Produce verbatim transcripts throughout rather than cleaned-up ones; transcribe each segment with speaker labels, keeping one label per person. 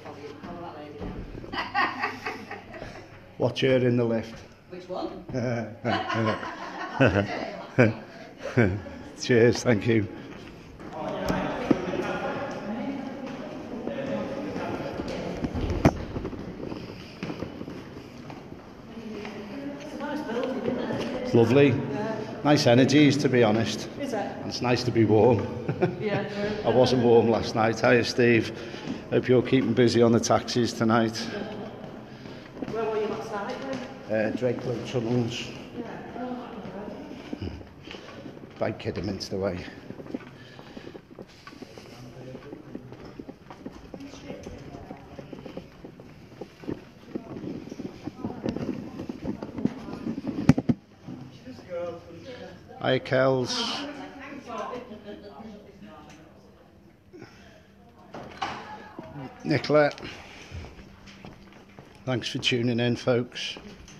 Speaker 1: follow you. Follow that lady now.
Speaker 2: Watch her in the lift.
Speaker 1: Which one?
Speaker 2: Cheers, thank you. It's lovely. Nice energies, to be honest.
Speaker 1: Is it?
Speaker 2: And it's nice to be warm.
Speaker 1: Yeah.
Speaker 2: I wasn't warm last night. Hiya, Steve. Hope you're keeping busy on the taxis tonight.
Speaker 1: Where were you last night then?
Speaker 2: Uh, Drakeland Tunnels.
Speaker 1: Yeah.
Speaker 2: By Kidderminster Way. Hi, Kels. Nicola. Thanks for tuning in, folks.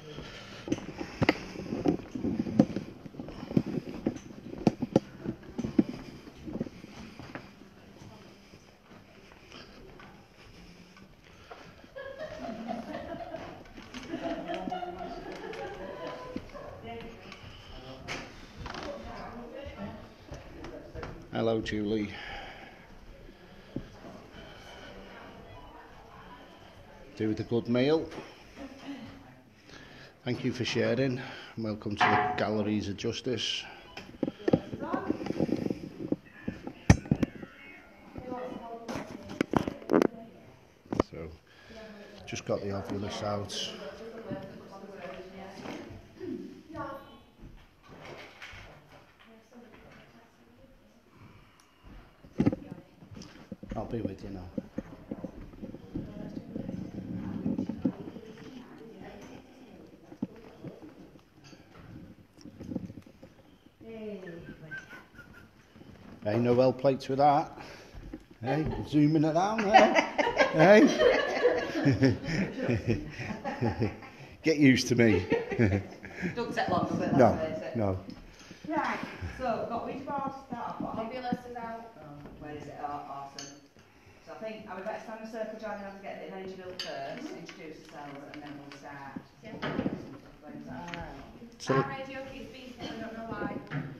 Speaker 2: Hello, Julie. Do with a good meal. Thank you for sharing. Welcome to the Galleries of Justice. So, just got the Ovilus out. I'll be with you now. Hey, Noel plates with that. Hey, zooming it down there. Hey. Get used to me.
Speaker 1: Don't take long, but
Speaker 2: No,
Speaker 1: that's it.
Speaker 2: no.
Speaker 1: Right, so got which bar to start off?
Speaker 3: Ovilus is out.
Speaker 1: Um, where is it? Oh, awesome. So I think I would better stand in a circle, joining on to get the energy built first, mm-hmm. Introduce yourselves, and then we'll start.
Speaker 3: Yeah.
Speaker 2: So,
Speaker 3: Our radio keeps beeping, I don't know why.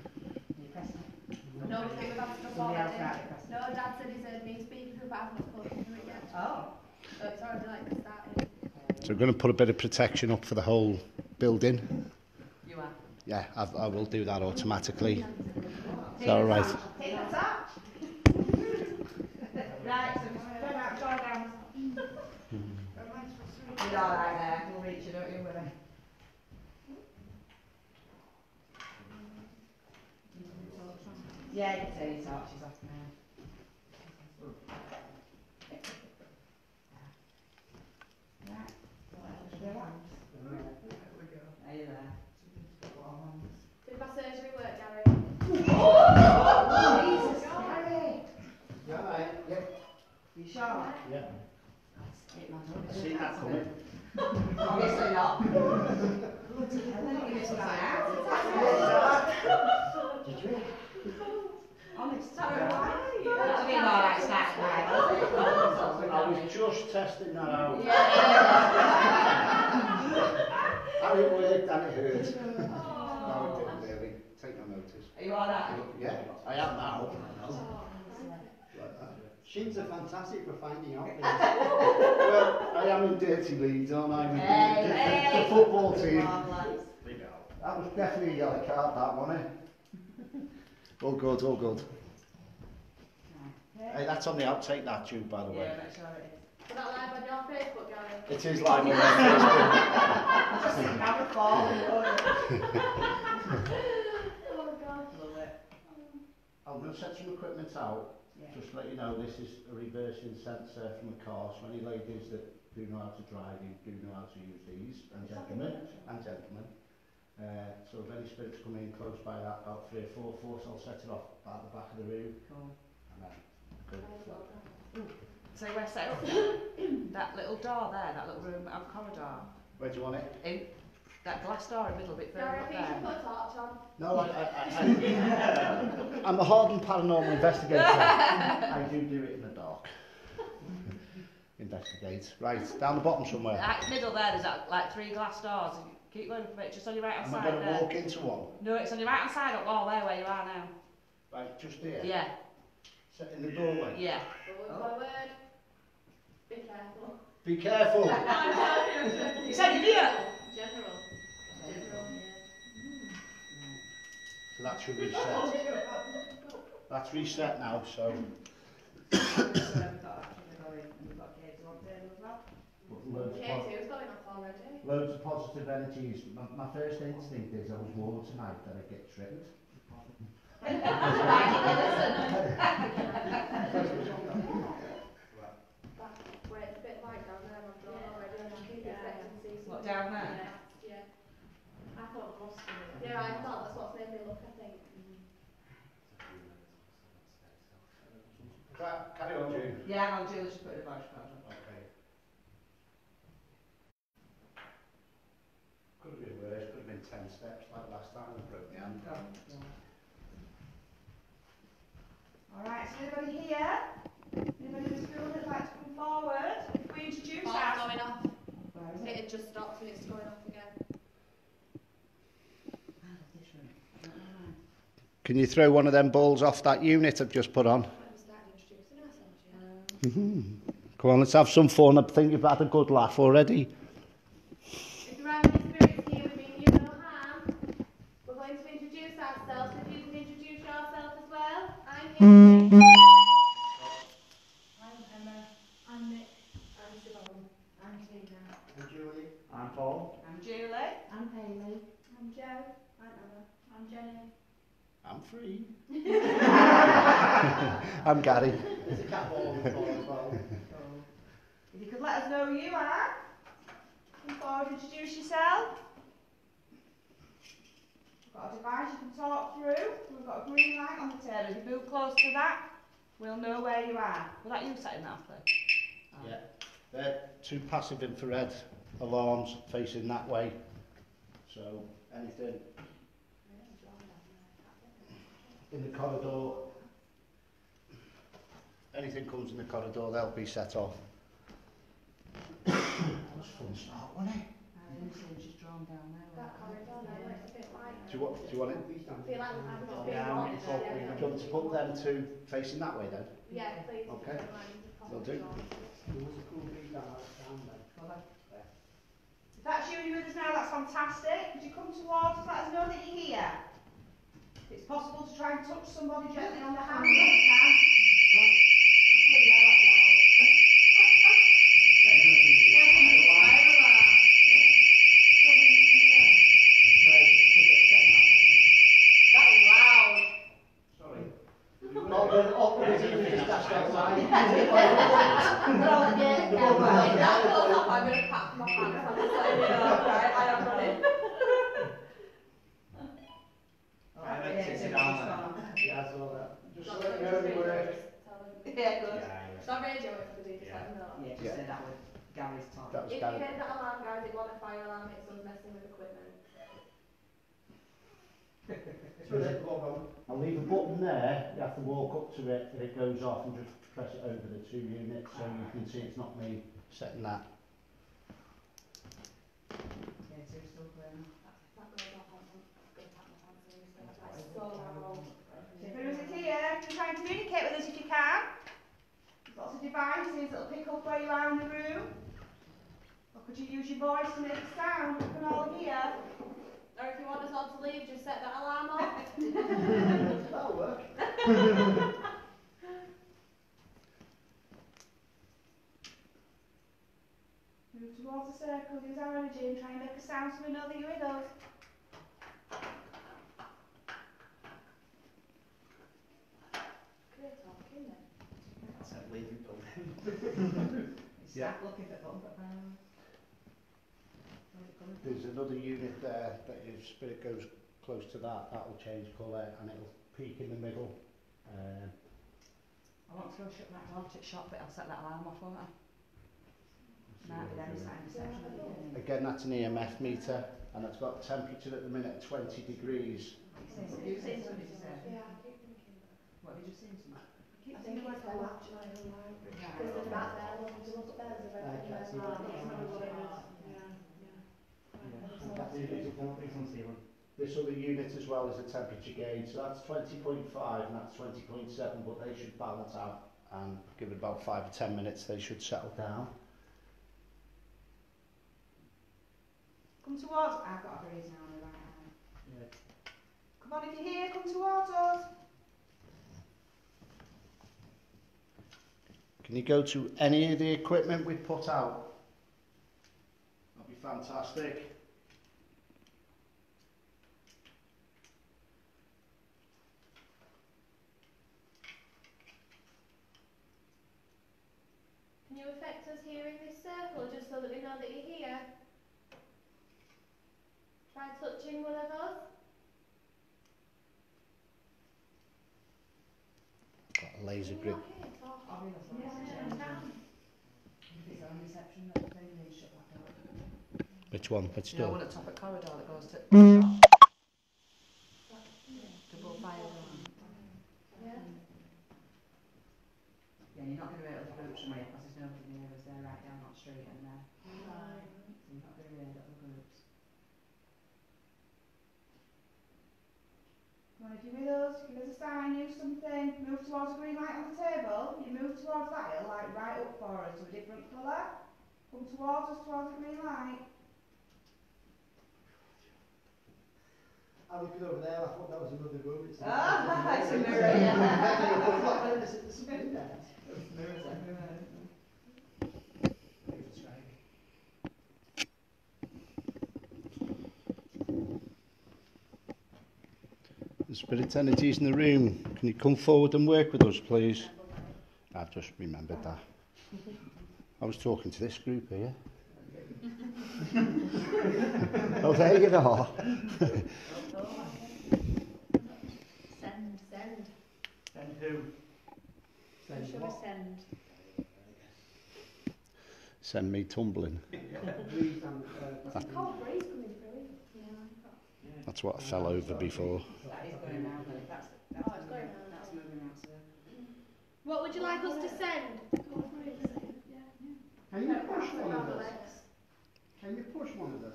Speaker 3: No, we think we've had stuff already. No, Dad said he's heard me speaking to, but I've not spoken to it yet.
Speaker 1: Oh.
Speaker 3: So it's already like starting.
Speaker 2: so we're going to put a bit of protection up for the whole building.
Speaker 1: You are?
Speaker 2: Yeah, I've, I will do that automatically. Is that all right?
Speaker 1: Take that up. Right, so just spread out, draw down. You're all right there. We'll reach you, don't you worry. Yeah, you can turn your torches off now. Right, relax. Are you there?
Speaker 3: Did my surgery work, Gary?
Speaker 1: Jesus, Gary!
Speaker 4: Yeah, right. Yep.
Speaker 1: You sure?
Speaker 4: Yeah.
Speaker 1: Hit my
Speaker 4: I see that coming.
Speaker 1: Obviously not.
Speaker 4: Did you?
Speaker 1: Honest. What do you mean, all right, start right?
Speaker 4: I was just testing that out.
Speaker 1: Yeah.
Speaker 4: How it worked and it hurt.
Speaker 2: No, it didn't really. Take no notice.
Speaker 1: Are you all right?
Speaker 4: Yeah, I am now. Shins are fantastic for finding out things.
Speaker 2: Well, I am in Dirty Leeds, aren't I? With
Speaker 1: Hey,
Speaker 2: the,
Speaker 1: hey.
Speaker 2: the football team.
Speaker 1: Come on, lads.
Speaker 2: That was definitely a yellow card, that, wasn't it? All good, all good. Hey, that's on the outtake, that tube, by the way.
Speaker 1: Yeah, make sure it is.
Speaker 3: Is that live on your Facebook, Gary?
Speaker 2: It is live on my Facebook.
Speaker 1: Just think how it falls.
Speaker 3: Oh, God.
Speaker 1: Love it.
Speaker 2: I'm going to set some equipment out.
Speaker 1: Yeah.
Speaker 2: Just to let you know, this is a reversing sensor from a car. So any ladies that do know how to drive, you do know how to use these, and gentlemen, and gentlemen. Uh, so if any spirits come in close by that, about three or four force, I'll set it off at the back of the room.
Speaker 1: Cool.
Speaker 2: And then go flat.
Speaker 1: So we're set up that little door there, that little room of corridor.
Speaker 2: Where do you want it?
Speaker 1: In that glass door a little bit further
Speaker 3: Gary,
Speaker 1: up
Speaker 3: I think you should
Speaker 1: there.
Speaker 3: put a torch on.
Speaker 2: No, I, I, I, I I'm a hardened paranormal investigator. I do do it in the dark. In investigate. Right, down the bottom somewhere.
Speaker 1: Right, middle there, there's that, like three glass doors. Keep going up a bit, just on your right hand
Speaker 2: Am I
Speaker 1: side
Speaker 2: going to
Speaker 1: there.
Speaker 2: walk into one?
Speaker 1: No, it's on your right hand side up wall there where you are now.
Speaker 2: Right, just here?
Speaker 1: Yeah,
Speaker 2: Set in the doorway?
Speaker 1: yeah.
Speaker 3: Forward, forward. Be careful.
Speaker 2: Be careful!
Speaker 1: You said you here.
Speaker 3: General. General,
Speaker 2: So that should reset. That's reset now, so... Loads of,
Speaker 3: K
Speaker 2: po-
Speaker 3: two's going off already.
Speaker 2: loads of positive energies. My, my first instinct is I was warned tonight that I'd get tricked.
Speaker 3: That, where it's a bit light down there, I've drawn already, and I keep expecting to see something.
Speaker 1: What, down there?
Speaker 3: Yeah, yeah. I thought it was. Yeah, I thought that's what's made me look, I think.
Speaker 2: Ca- Carry on, June.
Speaker 1: Yeah, I'll do this, put it in the voice card.
Speaker 2: Okay. Could have been worse, could have been ten steps like last time I broke my hand.
Speaker 1: Alright, so anybody here? Anybody in the school that'd like to come forward? If we introduce
Speaker 3: Oh, it's
Speaker 1: ourselves.
Speaker 3: going off.
Speaker 1: Where is
Speaker 3: It
Speaker 1: it?
Speaker 3: had just stopped and it's going off again.
Speaker 2: Can you throw one of them balls off that unit I've just put on?
Speaker 3: We started introducing ourselves, yeah.
Speaker 2: Come on, let's have some fun. I think you've had a good laugh already.
Speaker 3: If you're having spirits here, we mean you no harm. We're going to introduce ourselves. If you can introduce yourself as well. I'm here. I'm Emma. I'm Nick. I'm Siobhan. I'm Tina.
Speaker 4: And Julie? I'm Paul.
Speaker 1: I'm Julie.
Speaker 3: I'm Hayley. I'm Jo. I'm Emma. I'm Jenny.
Speaker 2: I'm free. I'm Gary.
Speaker 4: There's a cat ball on the floor as well.
Speaker 1: If you could let us know who you are. Come forward, introduce yourself. We've got a device you can talk through. We've got a green light on the table. If you move close to that, we'll know where you are. Was that you setting that up there? Oh.
Speaker 2: Yeah. They're two passive infrared alarms facing that way. So anything in the corridor, anything comes in the corridor, they'll be set off. That was a fun start, wasn't it?
Speaker 1: I didn't see she's drawn down there.
Speaker 3: That corridor now, where it's a bit light.
Speaker 2: Do you want, do you want it?
Speaker 3: I feel like I'm just being
Speaker 4: Yeah, I'm
Speaker 3: wrong.
Speaker 4: talking.
Speaker 2: Do you want me to put them two facing that way then?
Speaker 3: Yeah, please.
Speaker 2: Okay.
Speaker 3: Don't mind the
Speaker 2: Will do.
Speaker 3: corridor.
Speaker 4: There was a cool breeze down down there.
Speaker 1: If that's you and you're with us now, that's fantastic. Could you come towards us, let us know that you're here? If it's possible to try and touch somebody gently on the hand if you can.
Speaker 3: Bloody hell, that's loud. That was loud.
Speaker 2: Sorry.
Speaker 4: Not the opposite of this, that's outside.
Speaker 1: Well, yeah, yeah, well,
Speaker 3: If that goes off, I'm going to pat my pants. I'm just letting you know, right? I am running.
Speaker 1: Alright, yeah, it's in
Speaker 4: Yeah, I saw that. Just so you know they were...
Speaker 1: Yeah, good.
Speaker 3: Stop radio it for the just let them know.
Speaker 1: Yeah, just say that with Gary's talk.
Speaker 2: That was
Speaker 3: If you
Speaker 2: Gary.
Speaker 3: get that alarm, guys, it wasn't a fire alarm, it's us messing with equipment.
Speaker 2: I'll leave a button there, you have to walk up to it, if it goes off and just press it over the two units so you can see it's not me setting that.
Speaker 1: Yeah, so still playing.
Speaker 3: That goes off, I'm going to pat my pants in, so that's so loud.
Speaker 1: So if anyone is here, you can try and communicate with us if you can. There's lots of devices that'll pick up where you are in the room. Or could you use your voice to make a sound? We can all hear.
Speaker 3: Or if you want us all to leave, just set that alarm off.
Speaker 4: That'll work.
Speaker 1: Move towards the circle, use our energy and try and make a sound so we know that you're with us.
Speaker 3: Great talking then.
Speaker 4: That's it, leave it building.
Speaker 1: It's
Speaker 2: Yeah.
Speaker 1: stuck looking for them, but um, where's it coming from?
Speaker 2: There's another unit there that if spirit goes close to that, that will change colour and it'll peak in the middle. Um,
Speaker 1: I want to go shut that alarm to shop, but I'll set that alarm off, won't I? Might be them sign reception.
Speaker 2: Again, that's an E M F meter and it's got temperature at the minute at twenty degrees.
Speaker 1: You've seen somebody, did you say?
Speaker 3: Yeah, I keep thinking that.
Speaker 1: What have you just seen somebody? keep
Speaker 3: I
Speaker 1: saying
Speaker 3: think
Speaker 1: the word
Speaker 3: it's
Speaker 1: collapse.
Speaker 3: collapse. Because there's that there, look, if you look up there, there's a red
Speaker 4: I
Speaker 3: thing
Speaker 4: can't
Speaker 3: there.
Speaker 4: see
Speaker 3: Oh,
Speaker 4: that.
Speaker 3: it's not what it is.
Speaker 2: This other unit as well is a temperature gauge, so that's twenty point five and that's twenty point seven, but they should balance out and give it about five or ten minutes, they should settle down.
Speaker 1: Come towards. I've got a breeze now on the right hand.
Speaker 4: Yeah.
Speaker 1: Come on, if you're here, come towards us.
Speaker 2: Can you go to any of the equipment we put out? That'd be fantastic.
Speaker 3: Can you affect us here in this circle just so that we know that you're here? Try touching one of us.
Speaker 2: Got a laser
Speaker 3: Can you
Speaker 2: grip.
Speaker 3: not hear? Oh,
Speaker 5: I mean, that's
Speaker 3: yeah,
Speaker 5: not
Speaker 3: I can.
Speaker 5: If it's on reception, that thing, they shut that door.
Speaker 2: Which one? Which
Speaker 5: You know,
Speaker 2: door?
Speaker 5: one at top of corridor that goes to double fire door.
Speaker 3: Yeah.
Speaker 5: Yeah, you're not going to be able to groups from here because there's nobody near us. They're right down that street and there.
Speaker 3: Right.
Speaker 5: So you're not going to be able to other groups.
Speaker 1: Come on, if you're with us, give us a sign, use something. Move towards the green light on the table. You move towards that, it'll light right up for us to a different colour. Come towards us, towards the green light.
Speaker 4: I'm looking over there, I thought that was another room. It's
Speaker 1: Ah, it's a mirror,
Speaker 4: yeah. There's something there.
Speaker 5: Mirrors everywhere.
Speaker 2: The spirit energies in the room. Can you come forward and work with us, please? I've just remembered that. I was talking to this group here. Oh, there you are.
Speaker 3: Send, send.
Speaker 4: And who?
Speaker 3: Who shall we send?
Speaker 2: Send me tumbling.
Speaker 4: Breeze and, uh,
Speaker 3: There's a cold breeze coming through. Yeah.
Speaker 2: That's what I fell over before.
Speaker 5: That is going round, but that's, that's,
Speaker 3: Oh, it's going round.
Speaker 5: that's moving round, so.
Speaker 3: What would you like us to send? Cold breeze.
Speaker 4: Can you push one of us? Can you push one of us?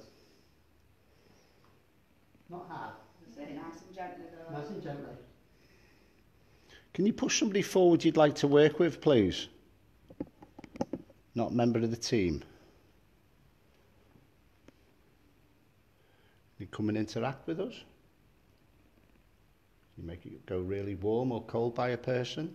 Speaker 4: Not hard.
Speaker 5: Say it nice and gently though.
Speaker 4: Nice and gently.
Speaker 2: Can you push somebody forward you'd like to work with, please? Not a member of the team. You come and interact with us? You make it go really warm or cold by a person?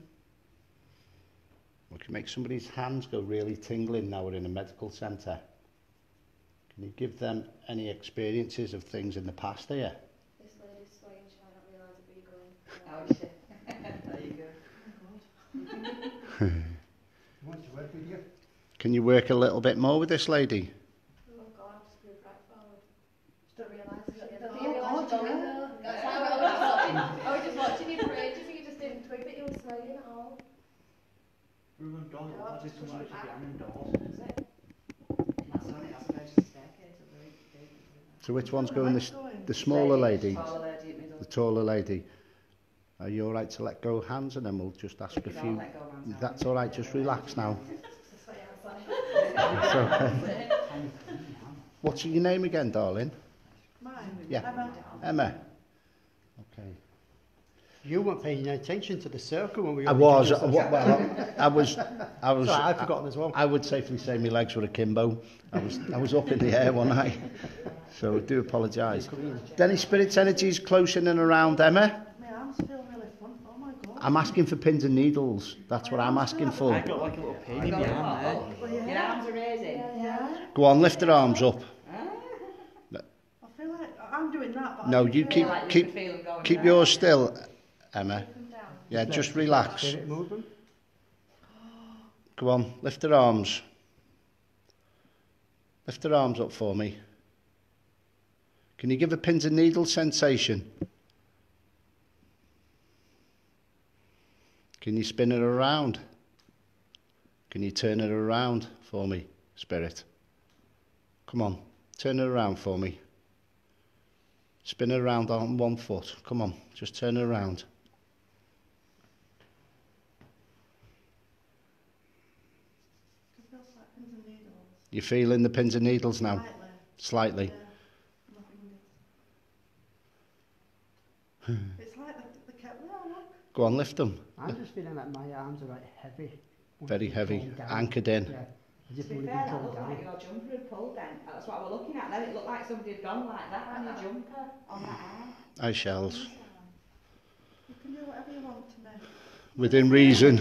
Speaker 2: We can make somebody's hands go really tingling now we're in a medical centre. Can you give them any experiences of things in the past here?
Speaker 3: This lady's swaying, she might not realise it, but you're going.
Speaker 5: Oh shit. There you go.
Speaker 4: He wants to work with you.
Speaker 2: Can you work a little bit more with this lady?
Speaker 3: Oh God, just move right forward. Just don't realise it.
Speaker 1: Don't
Speaker 3: Don't realise
Speaker 1: realise
Speaker 3: you're
Speaker 1: you're
Speaker 3: going though. That's why I was just watching. I was just watching you for ages and you just didn't twig that you were swaying at all.
Speaker 6: Room and door,
Speaker 3: No,
Speaker 6: that is
Speaker 3: just
Speaker 6: come
Speaker 3: push
Speaker 6: out
Speaker 3: it back.
Speaker 6: behind doors.
Speaker 3: That's it.
Speaker 5: That's on it, that's a emergency staircase. It's very big.
Speaker 2: So which one's going? The, the smaller lady?
Speaker 5: Taller lady in the middle.
Speaker 2: The taller lady. Are you all right to let go of hands and then we'll just ask
Speaker 5: We
Speaker 2: a
Speaker 5: could all
Speaker 2: few...
Speaker 5: let go of hands now.
Speaker 2: That's all right, just relax now.
Speaker 3: Just sway outside.
Speaker 2: It's okay. What's your name again, darling?
Speaker 5: Mine.
Speaker 2: Yeah.
Speaker 5: Emma.
Speaker 2: Emma. Okay.
Speaker 4: You weren't paying any attention to the circle when we
Speaker 2: I
Speaker 4: were
Speaker 2: was, uh,
Speaker 4: introduced
Speaker 2: wa- well, I was, I was,
Speaker 4: Sorry, I've forgotten as well.
Speaker 2: I would safely say my legs were akimbo. I was, I was up in the air one night, so I do apologise. Any spirit energies close in and around Emma?
Speaker 5: My arms feel really fun. Oh my God.
Speaker 2: I'm asking for pins and needles. That's what I'm asking for.
Speaker 6: I've got like a little pain in my arm there.
Speaker 5: Your arms are raising.
Speaker 3: Yeah.
Speaker 2: Go on, lift her arms up.
Speaker 5: I feel like I'm doing that, but
Speaker 2: No, you keep,
Speaker 5: like you
Speaker 2: keep,
Speaker 5: can feel them going
Speaker 2: keep
Speaker 5: down.
Speaker 2: yours still, Emma.
Speaker 3: Keep them down.
Speaker 2: Yeah, just relax.
Speaker 4: Spirit movement.
Speaker 2: Go on, lift her arms. Lift her arms up for me. Can you give a pins and needles sensation? Can you spin it around? Can you turn it around for me, Spirit? Come on, turn it around for me. Spin it around on one foot. Come on, just turn it around. You're feeling the pins and needles now?
Speaker 1: Slightly.
Speaker 2: Slightly.
Speaker 1: Yeah. It's like the, the kettle, look.
Speaker 2: Go on, lift them.
Speaker 4: I'm just feeling like my arms are like heavy.
Speaker 2: Very heavy.
Speaker 4: Pulled down.
Speaker 2: Anchored in.
Speaker 4: Yeah. I just
Speaker 5: To be
Speaker 4: want to
Speaker 5: fair,
Speaker 4: be
Speaker 5: that
Speaker 4: pulled
Speaker 5: looked
Speaker 4: down.
Speaker 5: like your jumper had pulled then. That's what I was looking at then. It looked like somebody had gone like that on your jumper, on that arm.
Speaker 2: I shells.
Speaker 1: You can do whatever you want to me.
Speaker 2: Within reason.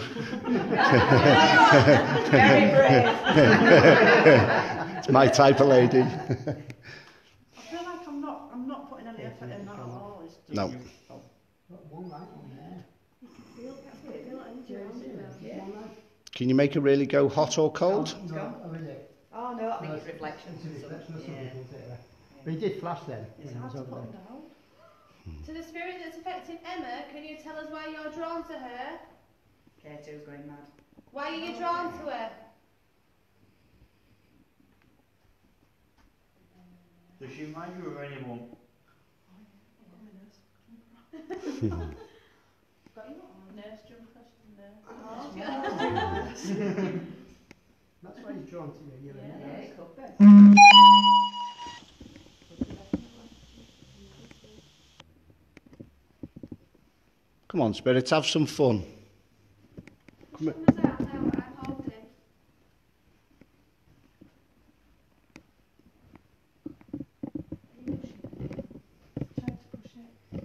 Speaker 5: Very brave.
Speaker 2: It's my type of lady.
Speaker 1: I feel like I'm not, I'm not putting any effort in at all. It's just,
Speaker 2: No.
Speaker 4: Got one light on there.
Speaker 1: feel, feel like energy around it now.
Speaker 5: Yeah.
Speaker 4: One light.
Speaker 2: Can you make it really go hot or cold?
Speaker 4: No, no, oh, is it?
Speaker 5: Oh no, I think
Speaker 4: No,
Speaker 5: it's reflections.
Speaker 4: It's a reflection of
Speaker 5: Yeah.
Speaker 4: something, isn't it? But he did flash then.
Speaker 1: It's
Speaker 4: when he
Speaker 1: hard
Speaker 4: was
Speaker 1: to
Speaker 4: over
Speaker 1: put
Speaker 4: there.
Speaker 1: them down.
Speaker 3: To the spirit that's affecting Emma, can you tell us why you're drawn to her?
Speaker 5: K two's going mad.
Speaker 3: Why are you drawn to her?
Speaker 6: Does she remind you of anyone?
Speaker 1: Nurse jumper, nurse.
Speaker 4: That's why he's drawn to you. You're
Speaker 1: Yeah.
Speaker 4: a
Speaker 5: Yeah,
Speaker 4: nurse.
Speaker 5: it could be.
Speaker 2: Come on, spirits, have some fun. Come
Speaker 3: Show us out now what I'm holding.
Speaker 1: Try to push it.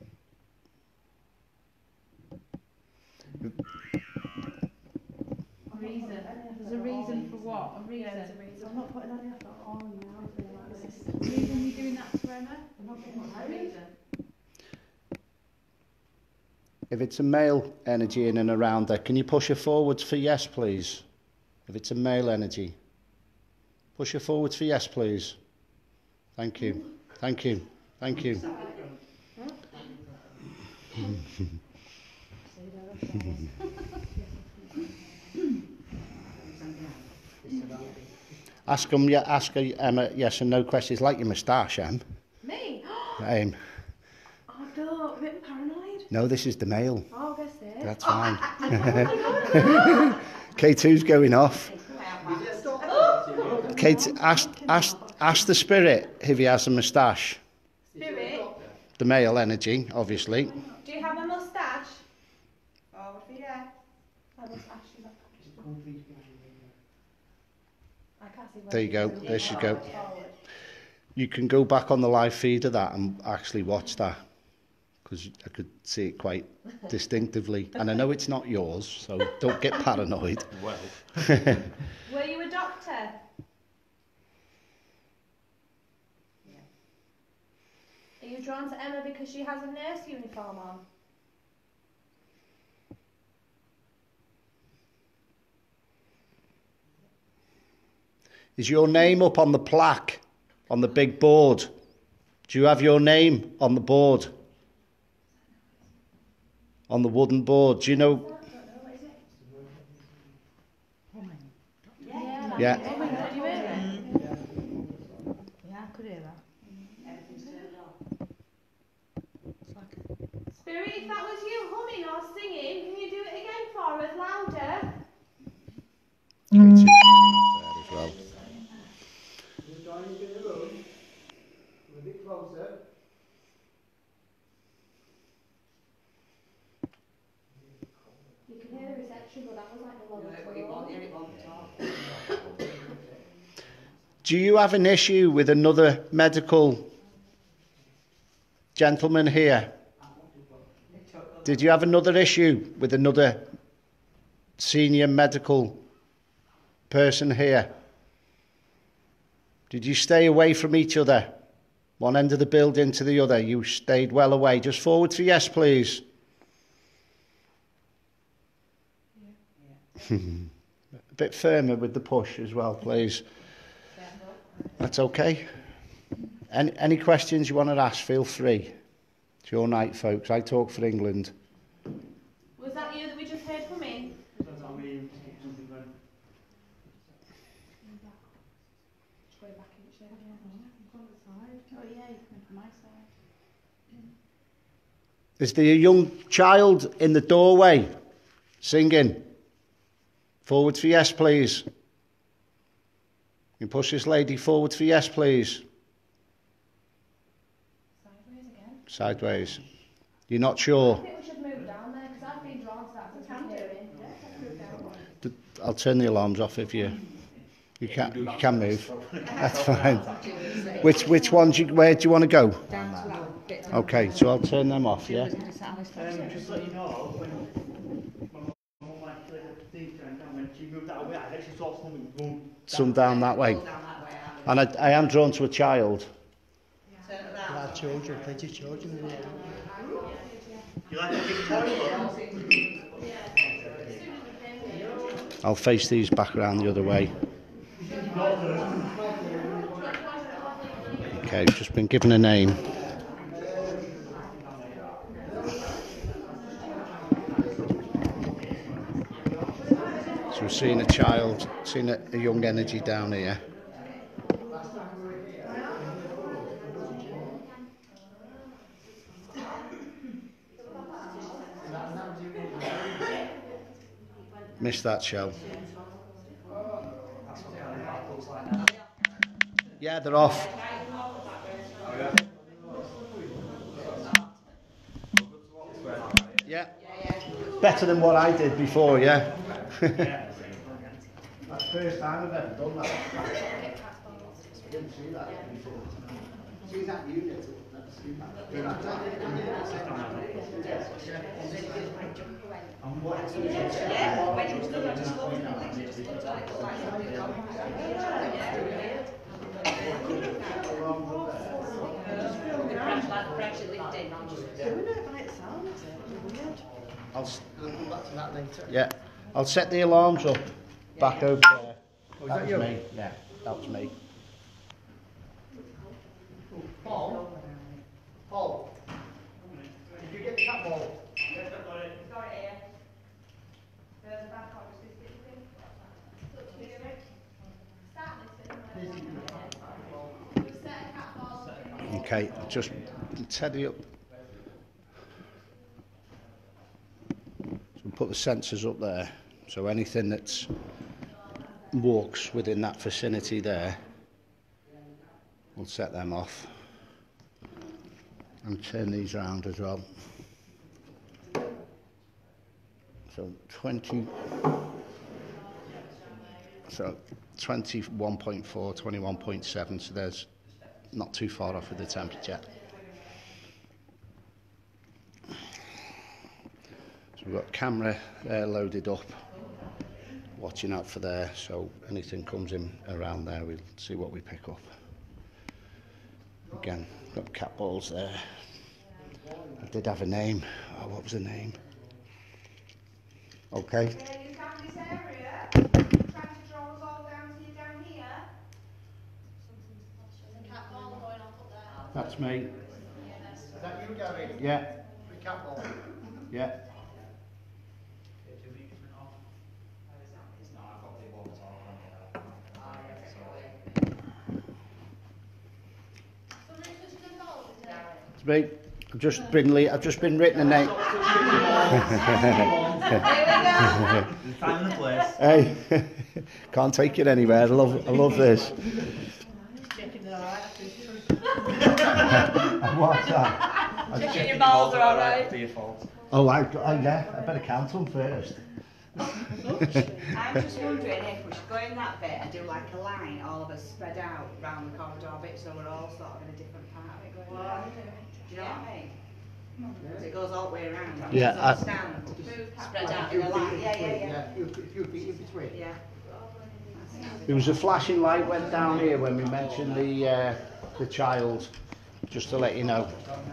Speaker 5: A reason. There's a reason for what? A reason.
Speaker 1: Yeah, there's a reason. I'm not putting any effort at all in my life. Like this.
Speaker 5: The reason you're doing that to Emma?
Speaker 1: I'm not getting
Speaker 5: What's the
Speaker 1: married.
Speaker 5: reason?
Speaker 2: If it's a male energy in and around her, can you push her forwards for yes, please? If it's a male energy. Push her forwards for yes, please. Thank you. Thank you. Thank you. Ask them, yeah, ask her, Emma, yes and no questions, like your moustache, Em.
Speaker 3: Me?
Speaker 2: Em.
Speaker 1: Oh, don't. A bit paranoid.
Speaker 2: No, this is the male.
Speaker 3: Oh, guess it.
Speaker 2: That's fine. K two's going off. Kate, ask, ask, ask the spirit if he has a moustache.
Speaker 3: Spirit,
Speaker 2: The male energy, obviously.
Speaker 3: do you have a moustache?
Speaker 1: Forward for yeah. I was actually I can't see where
Speaker 2: There you
Speaker 1: it
Speaker 2: go.
Speaker 1: is.
Speaker 2: There she go.
Speaker 1: Forward.
Speaker 2: You can go back on the live feed of that and actually watch that, because I could see it quite distinctively. And I know it's not yours, so don't get paranoid.
Speaker 6: Well.
Speaker 3: Were you a doctor? Are you drawn to Emma because she has a nurse uniform on?
Speaker 2: Is your name up on the plaque, on the big board? Do you have your name on the board? On the wooden board? Do you know?
Speaker 3: Yeah.
Speaker 2: Yeah.
Speaker 3: Oh my God, you hear it?
Speaker 5: Yeah, I could hear that.
Speaker 3: Spirit, if that was you humming or singing, can you do it again for us, louder?
Speaker 2: K two's coming off there as well.
Speaker 4: Just joining in the room. A bit closer.
Speaker 3: You can hear the reception, but that was like a lower
Speaker 5: No, it won't,
Speaker 3: tone.
Speaker 5: it won't talk.
Speaker 2: Do you have an issue with another medical gentleman here? Did you have another issue with another senior medical person here? Did you stay away from each other? One end of the building to the other. You stayed well away. Just forward for yes, please. A bit firmer with the push as well, please. That's okay. Any, any questions you want to ask, feel free. It's your night, folks. I talk for England.
Speaker 3: Was that you that we just heard humming?
Speaker 6: Does that mean something then?
Speaker 1: Just go back each day. Go on the side. Oh yeah, you can from my side.
Speaker 2: Is there a young child in the doorway singing? Forward for yes, please. You push this lady forward for yes, please.
Speaker 3: Sideways again.
Speaker 2: Sideways. You're not sure?
Speaker 3: I think we should move down there because I've been drawn to that since we came in.
Speaker 2: D- I'll turn the alarms off if you you can you can move. That's fine. Which which ones you, where do you want to go?
Speaker 5: Down to that bit.
Speaker 2: Okay, so I'll turn them off. Yeah.
Speaker 6: Um, just to let you know, when my mum went to the theatre and when she moved that way, I actually saw something go down.
Speaker 2: Some down that way.
Speaker 5: Down that way,
Speaker 2: And I, I am drawn to a child.
Speaker 5: turn it
Speaker 4: There
Speaker 5: around.
Speaker 4: are children, plenty of children in there.
Speaker 6: You like a big toilet?
Speaker 2: I'll face these back around the other way. Okay, I've just been given a name. So we're seeing a child, seeing a, a young energy down here. Missed that show. Yeah, they're off. Yeah. Better than what I did before, yeah. That's the first time I've ever done that. Didn't see that before. See that unit?
Speaker 5: Yeah, when you was looking, I just looked at it, it just looked like it was like something gone. The crash, like the crash it lifted.
Speaker 1: Doing it by itself, is it? Weird.
Speaker 2: I'll, s-
Speaker 4: We'll come back to that later.
Speaker 2: yeah, I'll set the alarms up back over there.
Speaker 4: Was
Speaker 2: That
Speaker 4: that
Speaker 2: was
Speaker 4: you?
Speaker 2: me. Yeah, that was me.
Speaker 4: Paul? Paul? Did you get the cat ball?
Speaker 6: Yes, I've got it.
Speaker 3: Got it here. There's a bad copy. Start listening. We've set a cat ball.
Speaker 2: Okay, just tidy up. So we'll put the sensors up there. So anything that walks within that vicinity there, we'll set them off. And turn these round as well. So twenty. So twenty-one point four, twenty-one point seven. So there's not too far off with the temperature. So we've got camera there loaded up, watching out for there. So anything comes in around there, we'll see what we pick up. Again, got cat balls there. I did have a name. Oh, what was the name? Okay.
Speaker 1: Yeah, you found this area. Trying to draw us all down to you down here.
Speaker 3: Cat ball going off up there.
Speaker 2: That's me.
Speaker 4: Is that you, Gary?
Speaker 2: Yeah.
Speaker 4: The cat ball?
Speaker 2: Yeah. It's me. I've just been le- I've just been written a name.
Speaker 6: Find the place.
Speaker 2: Hey, can't take it anywhere. I love I love this. What's that? I
Speaker 5: Checking your balls are alright.
Speaker 6: To your fault.
Speaker 2: Oh, I, I yeah. I better count them first.
Speaker 5: I'm just wondering if we should go in that bit and do like a line, all of us spread out round the corridor bit so we're all sort of in a different part of it going around. Do you know what I mean? So it goes all the way around.
Speaker 2: Yeah,
Speaker 5: So
Speaker 2: I-
Speaker 5: stand, spread out in a line. Yeah, yeah, yeah.
Speaker 4: Yeah, you, you feet in between.
Speaker 5: Yeah.
Speaker 2: There was a flashing light went down here when we mentioned the uh, the child. Just to let you know.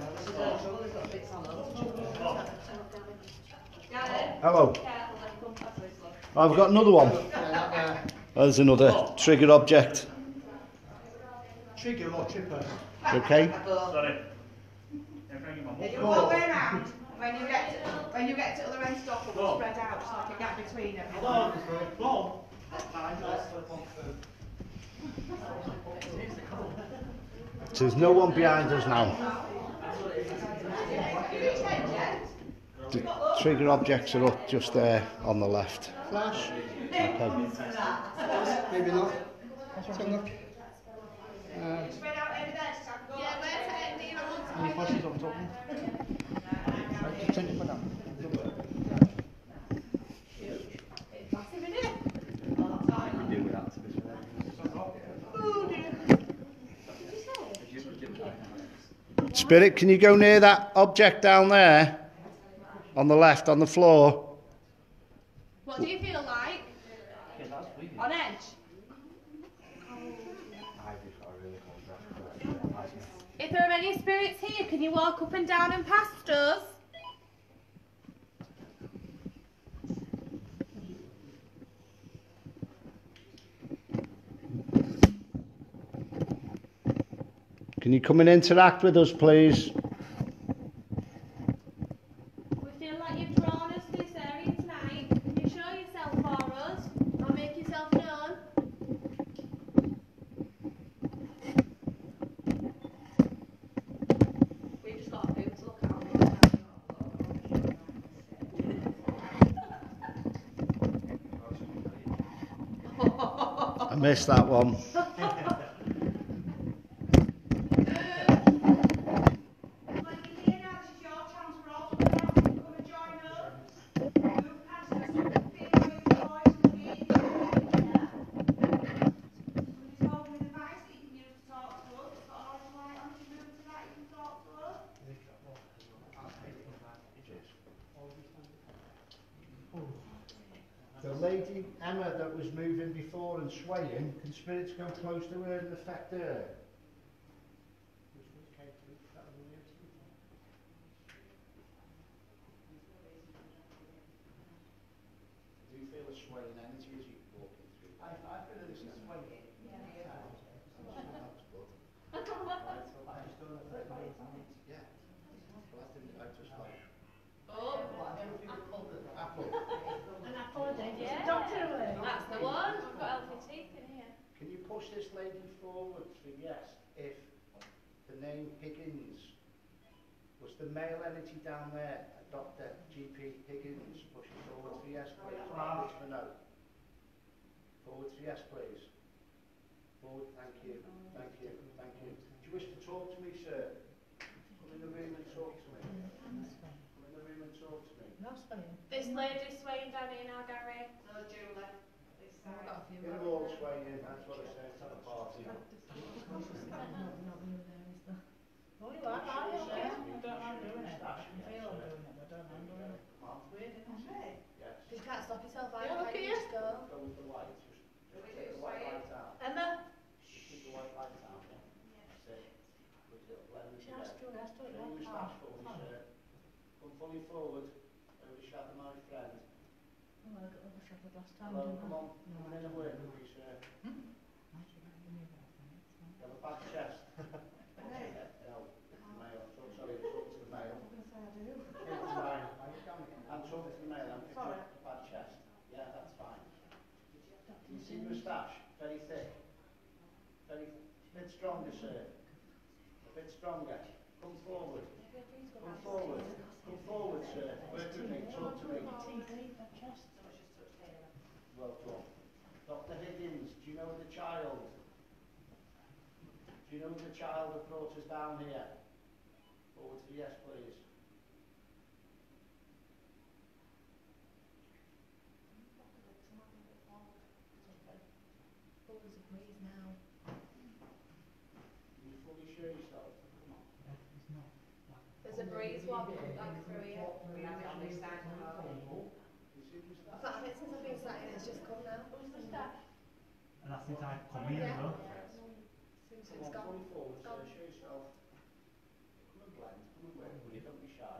Speaker 2: Hello. I've got another one. There's another trigger object.
Speaker 4: Trigger or tripper?
Speaker 2: Okay.
Speaker 6: Sorry. I'm bringing my
Speaker 1: Yeah, you
Speaker 6: mum.
Speaker 1: all the way around. When you get to, when you get to other end stop, we'll spread out. It's like a gap between them.
Speaker 6: Hello. Mum.
Speaker 2: So there's no one behind us now. The trigger objects are up just there on the left.
Speaker 4: Flash?
Speaker 2: Okay.
Speaker 4: Maybe not. Let's have a look. Uh,
Speaker 1: Spread out over there so I can go
Speaker 3: Yeah,
Speaker 1: back to
Speaker 3: where's
Speaker 1: it.
Speaker 3: the end?
Speaker 4: and your flashes on top. Right, just turn it down.
Speaker 3: It's massive, isn't it?
Speaker 6: We do without to be fair.
Speaker 3: Oh dear.
Speaker 2: Spirit, can you go near that object down there? On the left, on the floor.
Speaker 3: What do you feel like?
Speaker 6: Yeah, that's weird.
Speaker 3: On edge?
Speaker 6: Ivy's got a really cold breath.
Speaker 3: If there are any spirits here, can you walk up and down and past us?
Speaker 2: Can you come and interact with us, please?
Speaker 3: We feel like you've drawn us to this area tonight. Can you show yourself for us? Or make yourself known?
Speaker 5: We just got a boot to look out.
Speaker 2: I missed that one.
Speaker 1: When you're here now, this is your chance for all to come out and come and join us. Move past us, feel with your voice and feet. Somebody's holding a device that you can use to talk to us. It's got orange light on. If you move to that, you can talk to us.
Speaker 2: The lady, Emma, that was moving before and swaying, can spirits go close to her and affect her? Do you feel a swaying energy as you're walking through? I, I feel it's a swaying. Yeah. That's good. Right, so I just don't know if I yeah. Well, I think I just like...
Speaker 3: Oh,
Speaker 2: Apple.
Speaker 3: an apple a day. Yeah.
Speaker 1: Doctor away.
Speaker 3: That's the one. I've got healthy teeth in here.
Speaker 2: Can you push this lady forward for yes if the name Higgins was the male entity down there, Doctor G P Higgins, push it forward for yes please. Which for no? Forward for yes please. Forward, thank you, thank you, thank you. Do you wish to talk to me, sir? Come in the room and talk to me. Come in the room and talk to me.
Speaker 3: This lady's swaying down here now, Gary.
Speaker 1: No, Julie. This side.
Speaker 2: You're all swaying, that's what I said to the party.
Speaker 1: Oh, you are, are you? Yeah.
Speaker 2: Yes.
Speaker 3: You can't stop yourself,
Speaker 1: Yeah, look at you.
Speaker 3: Just go.
Speaker 2: Go with the light, just take the white light out.
Speaker 3: Emma.
Speaker 2: Keep the white light out, yeah? That's it. With the lens
Speaker 1: She has
Speaker 2: there.
Speaker 1: to, has to,
Speaker 2: Don't use that for me, sir. Come fully forward. Over shadow my friend. Hello, come on. Come in and work with me, sir. You have a bad chest. No, male. So sorry, talk to the male. It's fine. I'm talking to the male. I'm picking up a bad chest. Yeah, that's fine. You see the moustache? Very thick. Very, a bit stronger, sir. A bit stronger. Come forward. Come forward. Come forward, sir. Work with me. Talk to me. Well done. Doctor Higgins, do you know the child? Do you know the child that brought us down here? Forward for yes, please. Can you fully show yourself? Come on.
Speaker 3: There's a breeze walking like through here.
Speaker 5: We have it on this side now.
Speaker 2: You see the
Speaker 3: I've not had it since I've been sat in, it's just come now.
Speaker 6: And that's since I come in as well.
Speaker 3: Since
Speaker 2: Come
Speaker 3: it's
Speaker 2: on,
Speaker 3: gone.
Speaker 2: fully forward, sir.
Speaker 3: gone.
Speaker 2: Show yourself. Come and blend. Come and work with me. Don't be shy.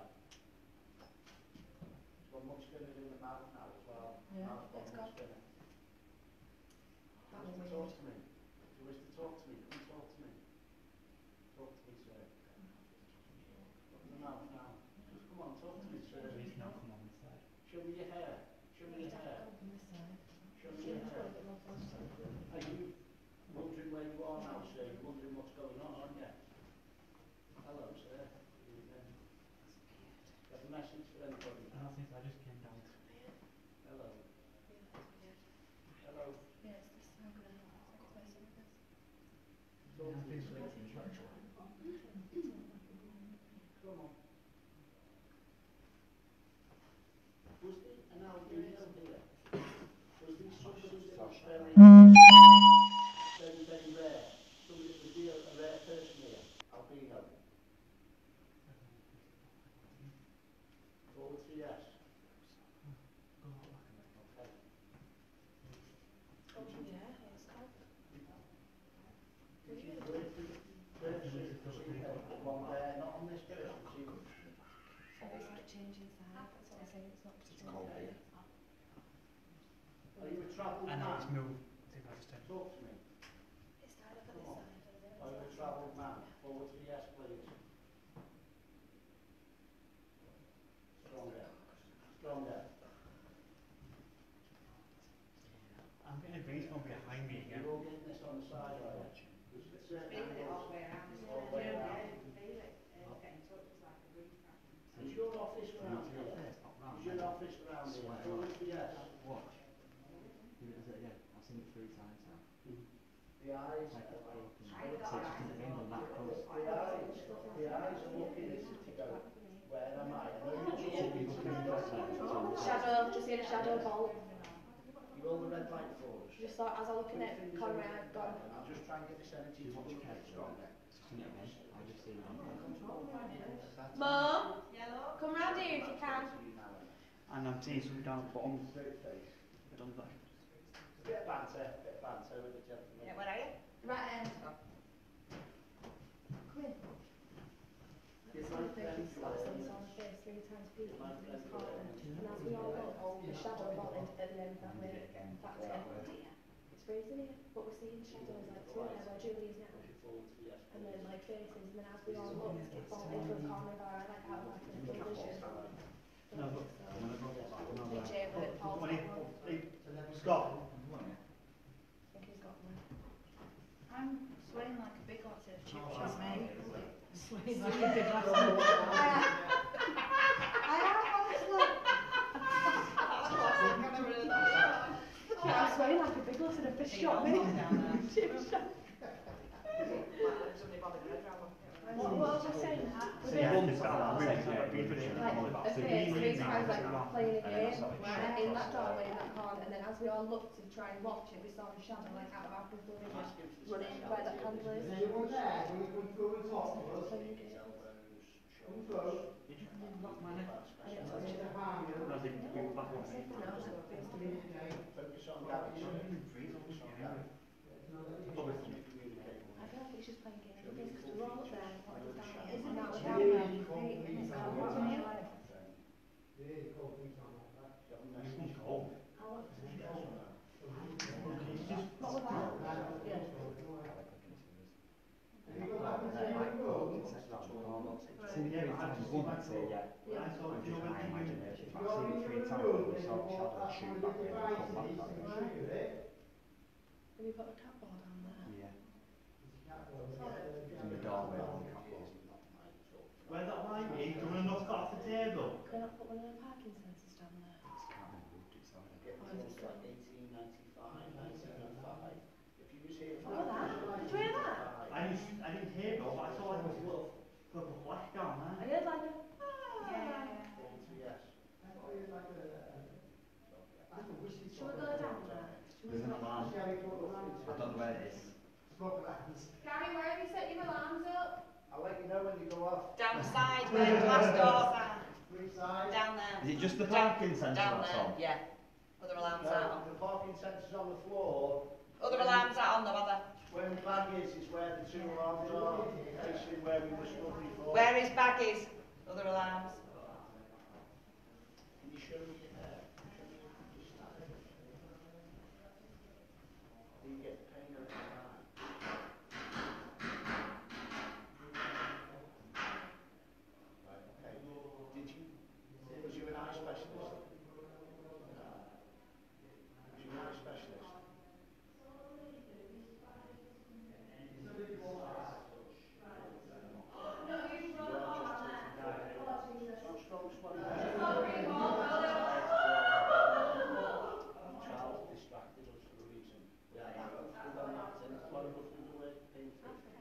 Speaker 2: There's one much thinner in the mouth now as well.
Speaker 3: Yeah,
Speaker 2: Mouth one
Speaker 3: let's
Speaker 2: much
Speaker 3: go.
Speaker 2: thinner.
Speaker 3: That
Speaker 2: Do you
Speaker 3: was
Speaker 2: wish to talk
Speaker 3: weird.
Speaker 2: to me? Do you wish to talk to me? Come talk to me. Talk to me, sir. Open the mouth now. Just come on, talk to me, sir.
Speaker 6: Please now come on this side.
Speaker 2: Show me your hair. Show me your hair. Show me your hair. Are you wondering where you are now, sir? You're wondering what's going on, aren't you? Hello, sir. Good evening. Do you have a message for anybody?
Speaker 6: And that's since I just came down.
Speaker 2: Hello. Hello.
Speaker 3: Yeah, it's this side now.
Speaker 6: Yeah, I've been sleeping, it's right.
Speaker 2: Come on. Was the, an albino here? Was there somebody that was very, very, very rare? Somebody that was real, a rare person here? Albino? Forward to yes. Okay. Did you where did the person see her? One there, not on this person, see her? Are you a travelled
Speaker 6: I know
Speaker 2: man?
Speaker 6: it's moved. I think I just turned.
Speaker 2: Talk to me. Are you a travelled man? Forward to yes, please. Stronger. Stronger.
Speaker 6: I'm getting a breeze from behind me again.
Speaker 2: You're all getting this on the side, are you? There's certain
Speaker 5: Feel it all
Speaker 2: angles.
Speaker 5: the way around.
Speaker 2: All the way
Speaker 5: Yeah,
Speaker 2: around.
Speaker 5: yeah, feel it. Uh, getting touch is like a breeze pattern.
Speaker 2: Is your office around here? Is your office around here? Forward to yes.
Speaker 7: Watch. Give it a again. I've seen it three times now.
Speaker 2: The eyes.
Speaker 7: Like,
Speaker 2: The
Speaker 7: I don't know. So it just doesn't ring on that close.
Speaker 2: eyes. The eyes are looking to go. Where am I? I know you're looking.
Speaker 3: Shadow, just see the shadow ball.
Speaker 2: You roll the red light for us.
Speaker 3: Just thought as I look in it, Conway, I've gone.
Speaker 2: I'll just try and get this energy to
Speaker 7: Watch
Speaker 2: look
Speaker 7: carefully.
Speaker 2: stronger.
Speaker 7: Seen it again. I'll just see it.
Speaker 3: Mum, come round here if you can.
Speaker 6: And I'm seeing something down the bottom.
Speaker 2: Straight face.
Speaker 6: Down the back.
Speaker 2: Bit of banter, bit of banter with the gentleman.
Speaker 5: Yeah, where are you?
Speaker 3: Right end. Come in.
Speaker 2: Give
Speaker 3: So
Speaker 2: my
Speaker 3: I think
Speaker 2: friend
Speaker 3: he's slapped
Speaker 2: Florence.
Speaker 3: his on the face three times peeking
Speaker 2: My
Speaker 3: into his
Speaker 2: friend
Speaker 3: corner.
Speaker 2: Florence.
Speaker 3: And as we all look, the shadow ball into at the end of that way. Back to it. It's freezing here, but we're seeing shadows like through there where Julie is now.
Speaker 2: Forward to yes.
Speaker 3: And then like faces, and then as we all look, it falls into a corner of our eye, like out of like a full vision.
Speaker 6: No, but
Speaker 3: So, Jay, but it falls
Speaker 6: when he,
Speaker 3: out.
Speaker 6: he, Scott,
Speaker 3: I think he's got one.
Speaker 5: I'm swaying like a big lot of chip shop, mate.
Speaker 3: Swaying like a big lass. I am honestly. Yeah, I'm swaying like a big lass in a fish shop, mate. Chip shop. What, what was I saying? Was
Speaker 6: so
Speaker 3: it
Speaker 6: yeah, it's got that room, so it'd be for the-
Speaker 3: like a face three times like playing a game uh, in that doorway in that corner, and then as we all looked to try and watch it, we saw the shadow like out of our peripheral vision running where that candle is.
Speaker 4: Anyone there? Can you come through and talk to us?
Speaker 3: Playing games.
Speaker 4: Come through.
Speaker 6: Did you lock my neck?
Speaker 3: I didn't touch it.
Speaker 6: No, I think we were back on it.
Speaker 3: No, it's not supposed to be.
Speaker 2: Focus on Gary. Focus on Gary.
Speaker 6: Probably.
Speaker 3: I feel like it's just playing games with this because we're all up there and what is down there. Isn't that we're down there? It's kind of what's in your life.
Speaker 6: You can go.
Speaker 3: How much is it?
Speaker 6: It's just,
Speaker 3: What was that? Yeah.
Speaker 7: See it three times once, say yeah.
Speaker 3: Yeah.
Speaker 6: I saw it, you know,
Speaker 7: My
Speaker 6: when you,
Speaker 7: imagination. If I see it three times, we saw the shadow shoot back way and come back that way.
Speaker 3: Have you got a cat board on there?
Speaker 7: Yeah. In the doorway on the couple.
Speaker 6: where that light is, do you want to knock it off the table?
Speaker 3: Can I put one of them parking sensors down there?
Speaker 7: It's kind of moved its own.
Speaker 2: Get
Speaker 3: Oh, is
Speaker 2: close
Speaker 3: it
Speaker 2: like eighteen ninety-five, nineteen oh five. If you was here
Speaker 3: Oh, that? Did you hear that?
Speaker 6: I didn't, I didn't hear it, but I saw like a little, little flash down
Speaker 3: I
Speaker 6: there.
Speaker 3: heard like a. Ah.
Speaker 2: Forward to yes.
Speaker 3: Shall we go down there?
Speaker 7: There's an alarm. I don't know where it is.
Speaker 3: Gary, where have you set your alarms up?
Speaker 2: I'll let you know when they go off.
Speaker 5: Down the side where the glass doors are. Down there.
Speaker 7: Is it just the parking centre
Speaker 5: Down
Speaker 7: that's
Speaker 5: there,
Speaker 7: on?
Speaker 5: yeah. Other alarms out.
Speaker 2: No, the parking sensors on the floor.
Speaker 5: Other alarms out on them, are there?
Speaker 2: Where the bag is, is where the two alarms are, facing where we were stood before.
Speaker 5: Where his bag is? Other alarms.
Speaker 2: Can you show me your hair? Show me your style. Do you get pain over your eye? Right, okay. Did you, was you an eye specialist? Was you an eye specialist? Charles distracted us for a reason. We don't have to. One of us was away paying for it.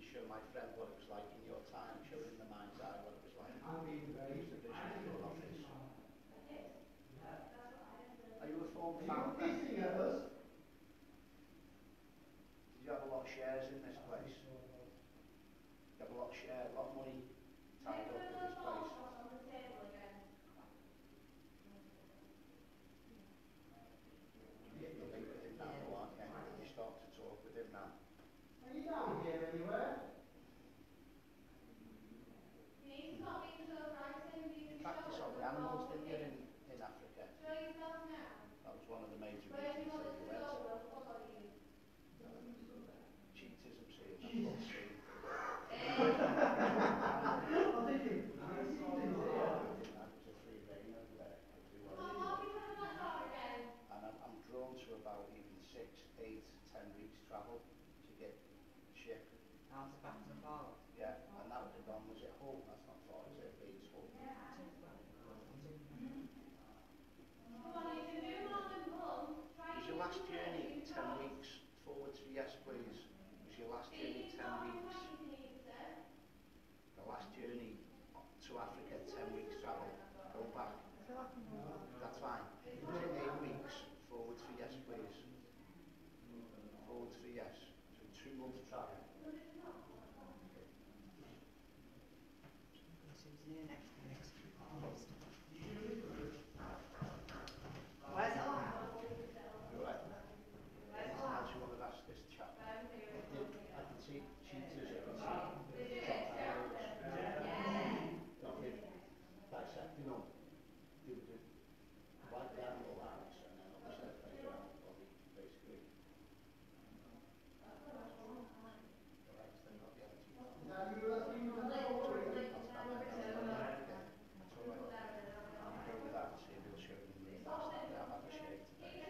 Speaker 2: show my friend what it was like in your time, show him in the mind's eye what it was like.
Speaker 4: I'm being very...
Speaker 2: Use the vision of your office. Are you a former founder?
Speaker 4: Did
Speaker 2: Did you have a lot of shares in this place? You have a lot of shares, a lot of money tied up in this place. You get your link with him now, aren't you? You start to talk with him now.
Speaker 4: Are you down here anywhere?
Speaker 2: You practice on the animals, didn't you, in, in Africa? That was one of the major reasons that you went to. Cheatism, see, that's what see. I was a free rein over there. I could do what I did. And I'm, I'm drawn to about even six, eight, ten weeks travel to get ship.
Speaker 5: How's it back to the park?
Speaker 2: Yeah, and that would have gone, was it Hull? That's not far, is it? Leeds, Hull. Was your last journey ten weeks? Forward to yes, please. Was your last journey ten weeks? The last journey to Africa, ten weeks travel. Go back. That's fine. Was it eight weeks? Forward to yes, please. Forward to yes. So two months travel.
Speaker 5: Where's it on?
Speaker 2: You right? I actually want to ask this chap. I can see cheaters, I can see not him dissecting them. Do the white the animal eyes and then obviously the face around the body, basically. Alright, so they've got the other two.
Speaker 4: Now you let me know.
Speaker 2: That's alright. I'll go with that and see if he'll show them the last time I've had a shave today.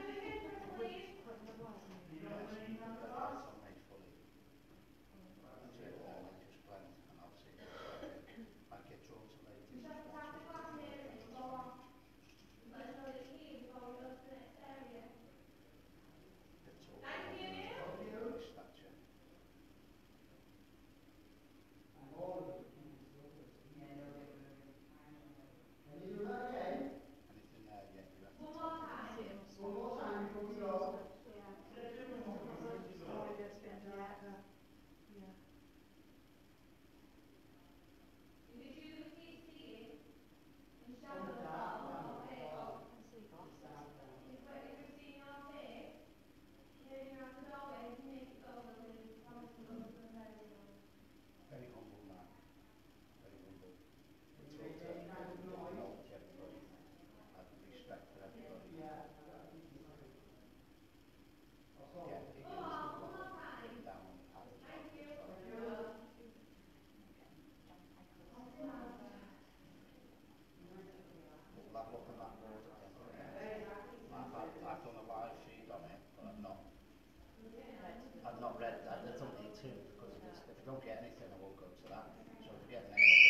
Speaker 4: Can you do that again?
Speaker 2: Anything there yet? You have to
Speaker 4: One more time before we go.
Speaker 2: very humble man. Very humble. It's all to acknowledge everybody. Have respect for everybody. Yeah, it is down on the paddle. We'll have a look at that board again. I've, had, I've done a live feed on it, but I've not I've not read that. I don't need to because if, it's, if I don't get anything, I won't go to that. So if I get an email,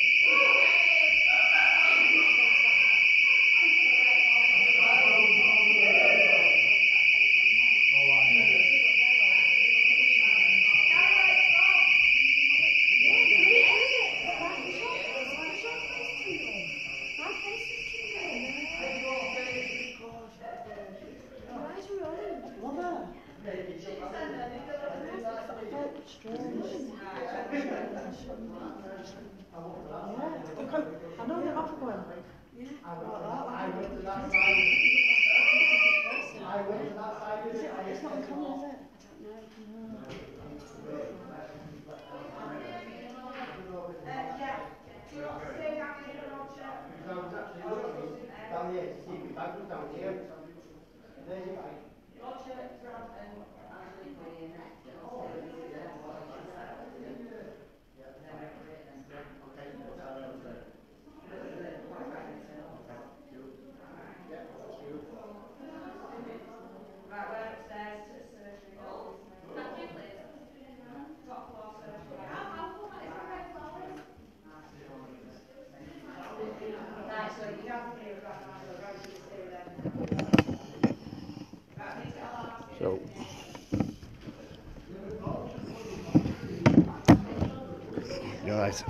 Speaker 8: I know they're off one.
Speaker 4: I went to that side. I went to that side.
Speaker 8: Is it, it's not on camera, is it?
Speaker 1: yeah. Do you want to stay down in the wheelchair?
Speaker 4: I was actually looking down here to see if my bag was down here. There's your bag.
Speaker 1: Right, we're upstairs to the surgery.
Speaker 3: Thank you, please.
Speaker 2: You're right.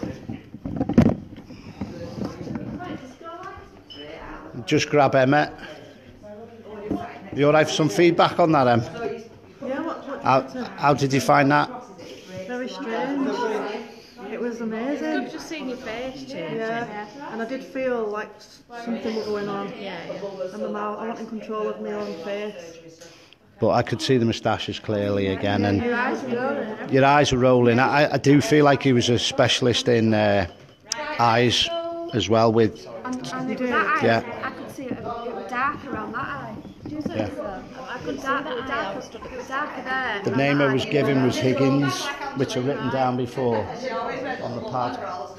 Speaker 2: Just grab Emma. You alright for some feedback on that, Em?
Speaker 8: Yeah, what, what
Speaker 2: How,
Speaker 8: did you
Speaker 2: how did you find that?
Speaker 8: Very strange. It was amazing.
Speaker 3: Good just seeing your face change.
Speaker 8: Yeah, and I did feel like s- something was going on.
Speaker 3: Yeah, yeah.
Speaker 8: And my mouth, I wasn't in control of my own face.
Speaker 2: But I could see the moustaches clearly again, and
Speaker 3: Your eyes are rolling.
Speaker 2: your eyes are rolling. I, I do feel like he was a specialist in uh, eyes as well. With
Speaker 3: And, and
Speaker 8: did.
Speaker 3: that eye,
Speaker 2: Yeah.
Speaker 3: I could see it, it was dark around that eye. Do you think
Speaker 2: Yeah.
Speaker 3: so? I could see that eye. Darker, it was darker there.
Speaker 2: the name I was given was Higgins, which I written down before on the pad.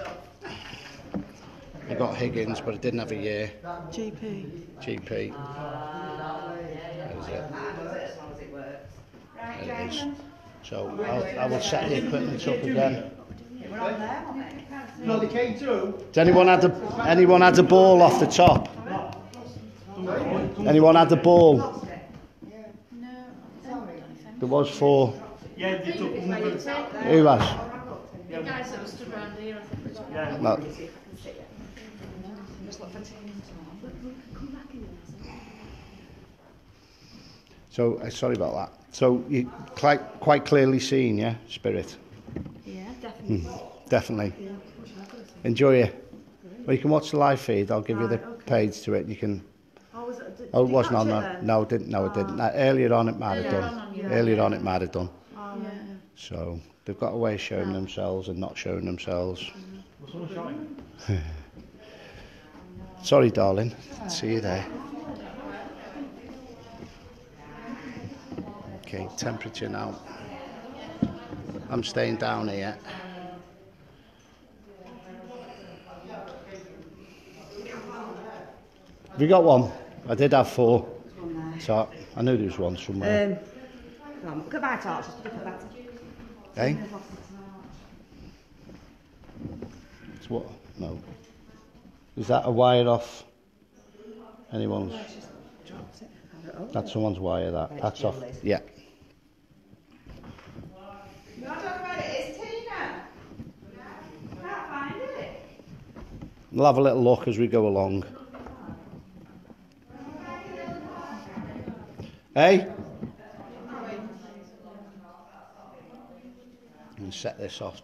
Speaker 2: I got Higgins, but I didn't have a year.
Speaker 8: G P.
Speaker 2: G P. That was it. There it is. So I'll, I will set the equipment up again.
Speaker 4: No, they came through.
Speaker 2: Does anyone had a anyone had a ball off the top? Anyone had the ball? There was four.
Speaker 6: Yeah, they took one of the...
Speaker 2: Who has?
Speaker 3: The guys that stood around here, I think, was
Speaker 6: Yeah.
Speaker 2: No. So uh, sorry about that. So you quite quite clearly seen, yeah, Spirit.
Speaker 3: Yeah, definitely.
Speaker 2: Definitely. Enjoy it. Well, you can watch the live feed. I'll give you the
Speaker 8: Right, okay.
Speaker 2: page to it. You can.
Speaker 8: Oh, was it, did,
Speaker 2: Oh, it
Speaker 8: did you
Speaker 2: wasn't
Speaker 8: catch
Speaker 2: on
Speaker 8: it
Speaker 2: that.
Speaker 8: then?
Speaker 2: No, it didn't. No, it didn't. Uh, earlier on, it might have
Speaker 3: Earlier
Speaker 2: done.
Speaker 3: on, yeah.
Speaker 2: Earlier on, it might have done.
Speaker 8: Oh, yeah.
Speaker 2: So they've got a way of showing themselves and not showing themselves.
Speaker 6: Was someone shouting?
Speaker 2: Sorry, darling. See you there. Okay, temperature now. I'm staying down here. Have you got one? I did have four. So I knew there was one somewhere.
Speaker 5: Um, come on, look at my torch, just look at that.
Speaker 2: Eh? It's what? No. Is that a wire off? Anyone's? That's someone's wire, that. That's off. Yeah.
Speaker 1: You want to talk about it? It's Tina. Can't find it.
Speaker 2: We'll have a little look as we go along. Hey? And set this off.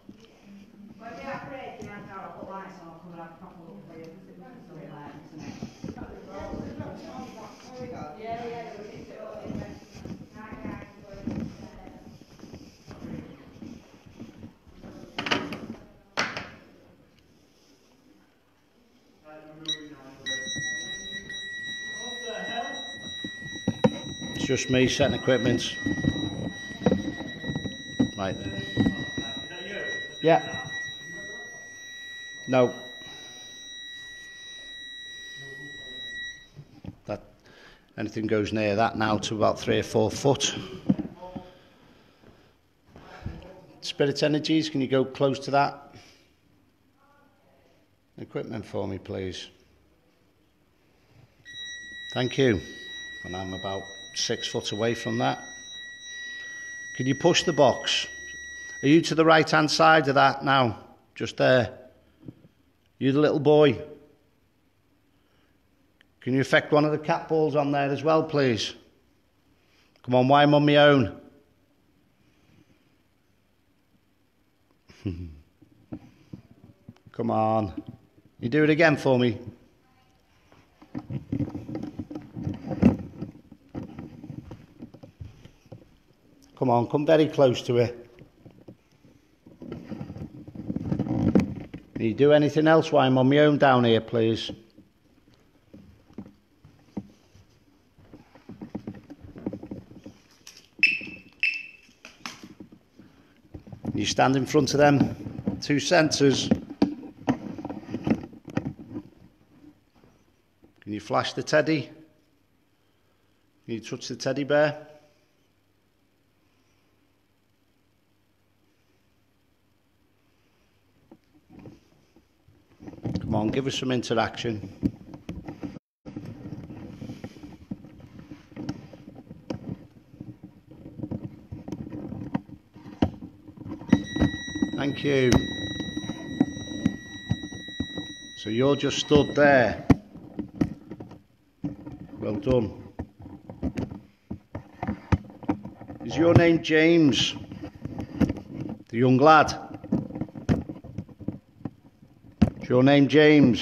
Speaker 2: It's just me setting equipment. Right. Yeah. No. That anything goes near that now to about three or four foot. Spirit Energies, can you go close to that? Equipment for me, please. Thank you. And I'm about six foot away from that. Can you push the box? Are you to the right hand side of that now? Just there. You the little boy. Can you affect one of the cat balls on there as well, please? Come on, why I'm on my own? Come on. You do it again for me. Come on, come very close to it. Can you do anything else while I'm on my own down here, please? You stand in front of them two sensors. Can you flash the teddy? Can you touch the teddy bear? Come on, give us some interaction. Thank you. So you're just stood there. Well done. Is your name James? The young lad? Is your name James?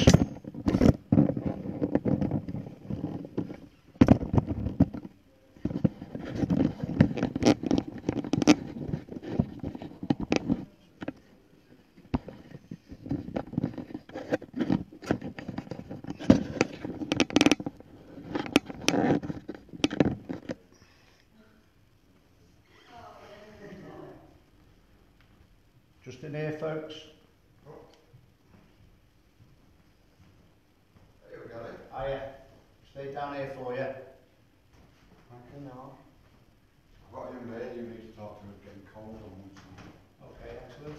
Speaker 2: Just in here, folks.
Speaker 7: Here we got it.
Speaker 2: Hiya. Stay down here for you.
Speaker 7: Okay, now. I've got a young lady who needs to talk to me, getting cold on one side.
Speaker 2: Okay, excellent.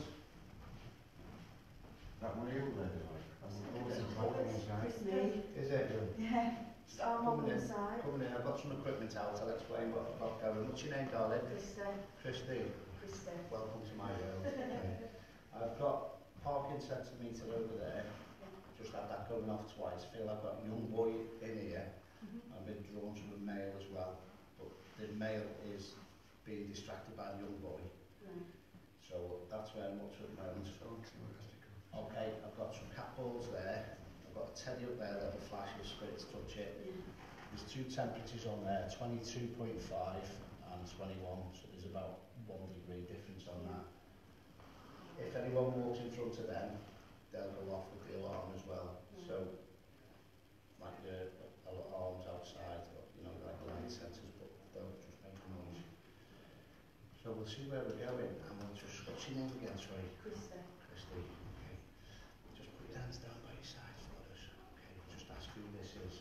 Speaker 7: That one you lady like? I'm always in trouble on one side.
Speaker 2: Is it?
Speaker 1: Yeah. Just arm on
Speaker 2: Coming
Speaker 1: the
Speaker 2: in,
Speaker 1: side.
Speaker 2: coming in. I've got some equipment out. I'll explain what I've got going. What's your name, darling?
Speaker 1: Krista.
Speaker 2: Christine.
Speaker 1: Krista.
Speaker 2: Welcome to my world. Okay. I've got parking centimetre over there. Just had that going off twice. Feel I've got a young boy in here. I've been drawn to a male as well. But the male is being distracted by the young boy. So that's very much at the moment. Okay, I've got some cat balls there. I've got a teddy up there that will flash with spirits touch it. There's two temperatures on there, twenty-two point five and twenty-one. So there's about one degree difference on that. If anyone walks in front of them, they'll go off with the alarm as well. Mm. So, like the alarms outside, you know, like the light sensors, but they'll just make a noise. So we'll see where we're going, and we'll just, what's your name again, sorry?
Speaker 1: Krista.
Speaker 2: Christy, okay. Just put your hands down by your side for us. Okay, just ask who this is.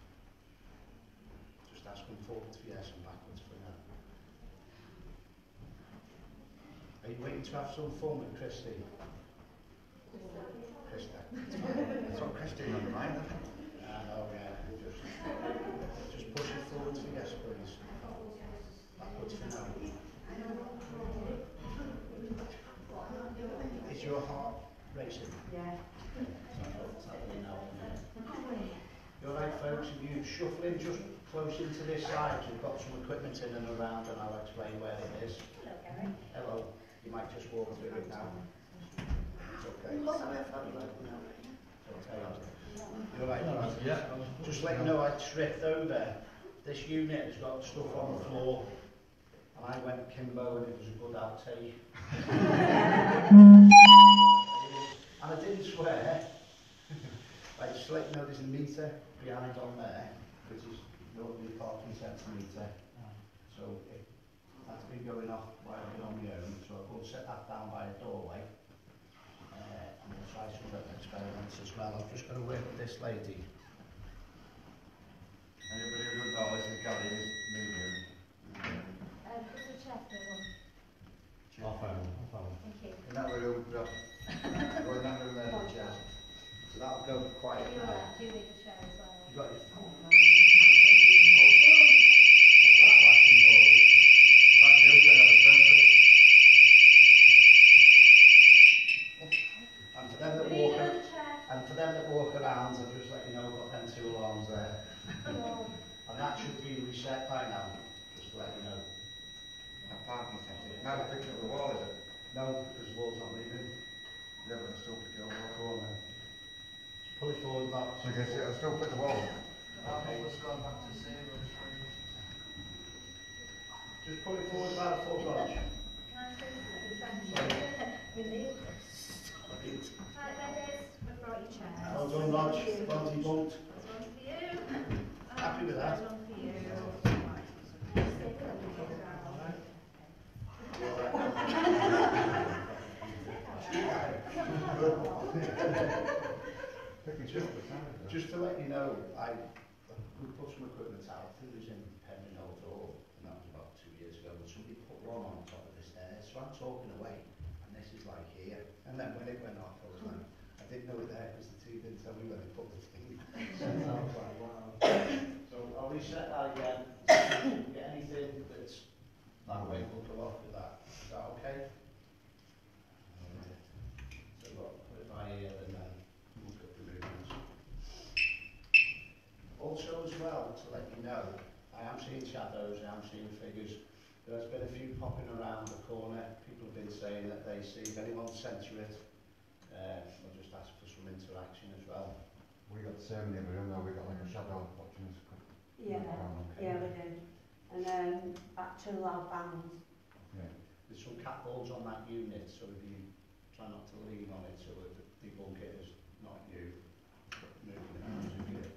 Speaker 2: Just ask them forwards for yes and backwards for no. Are you waiting to have some fun with Christy? Krista.
Speaker 7: It's not Christine on the mind, is it?
Speaker 2: I know, yeah. Just, just push it forward for yes, please. Backwards for no. Is your heart racing?
Speaker 1: Yeah.
Speaker 2: You're right, folks. If you shuffle in just close into this side, we've got some equipment in and around, and I'll explain where it is.
Speaker 3: Hello, Gary.
Speaker 2: Hello. You might just walk through it now. It's okay. It's okay. You're right, no, yeah. Just let you know, I tripped over. This unit has got stuff on the floor, and I went Kimbo, and it was a good outtake. And I didn't swear. Like, just let you know, there's a meter behind on there, which is normally parking centimetre. So it, that's been going off while I've been on my own, so I'll set that down by a doorway. Uh, and we'll try some little experiments as well. I'm just going to work with this lady.
Speaker 7: Anybody who doesn't know, this is Gary, this medium.
Speaker 3: Um, just a check, everyone.
Speaker 7: I'll phone him, I'll phone him.
Speaker 3: Thank you.
Speaker 7: In that room, go. Go in that room there, the chair.
Speaker 2: So that'll go quiet
Speaker 3: You're
Speaker 2: now.
Speaker 3: right, do need a chair as well.
Speaker 2: You got your phone.
Speaker 7: That's you, so I have a sensor.
Speaker 2: And for them that
Speaker 3: We need
Speaker 2: walk,
Speaker 3: another chair.
Speaker 2: and for them that walk around, I'll just let you know I've got them two alarms there. And that should be reset by now, just to let you know.
Speaker 7: A parking sensor. Now the picture of the wall, is it?
Speaker 2: No, because the wall's not leaving.
Speaker 7: Yeah, but it's still picking up the
Speaker 2: Go
Speaker 7: wall.
Speaker 2: on then. Pull it forward back.
Speaker 7: So you can see, it'll still put the wall.
Speaker 2: Okay. Just pull it forward about a foot, Rog.
Speaker 3: Can I say something? We need this. Right, ladies, we've brought your chairs.
Speaker 2: Well done, Rog. Bunty bumped.
Speaker 3: There's one for you.
Speaker 2: Happy with that?
Speaker 3: There's one for you.
Speaker 2: Just, just to let you know, I we put some equipment out. I think it was in Penryn Old Hall, and that was about two years ago. And somebody put one on top of the stairs, so I'm talking away, and this is like here. And then when it went off, I was like, I didn't know it there because the team didn't tell me where they put the thing. So I was like, wow. So I'll reset that again. Get anything that's that way, we'll go off with that. Is that okay? So look, put it by here and then look at the movement. There has been a few popping around the corner. People have been saying that they see, if anyone censor it, uh, we'll just ask for some interaction as well.
Speaker 7: We got the same in the room now, we got like a shadow watching us.
Speaker 9: Yeah, yeah we do. And um, back to loud bands.
Speaker 7: Yeah.
Speaker 2: There's some cat balls on that unit, so if you try not to lean on it so that the debunk it is not you moving it out of you.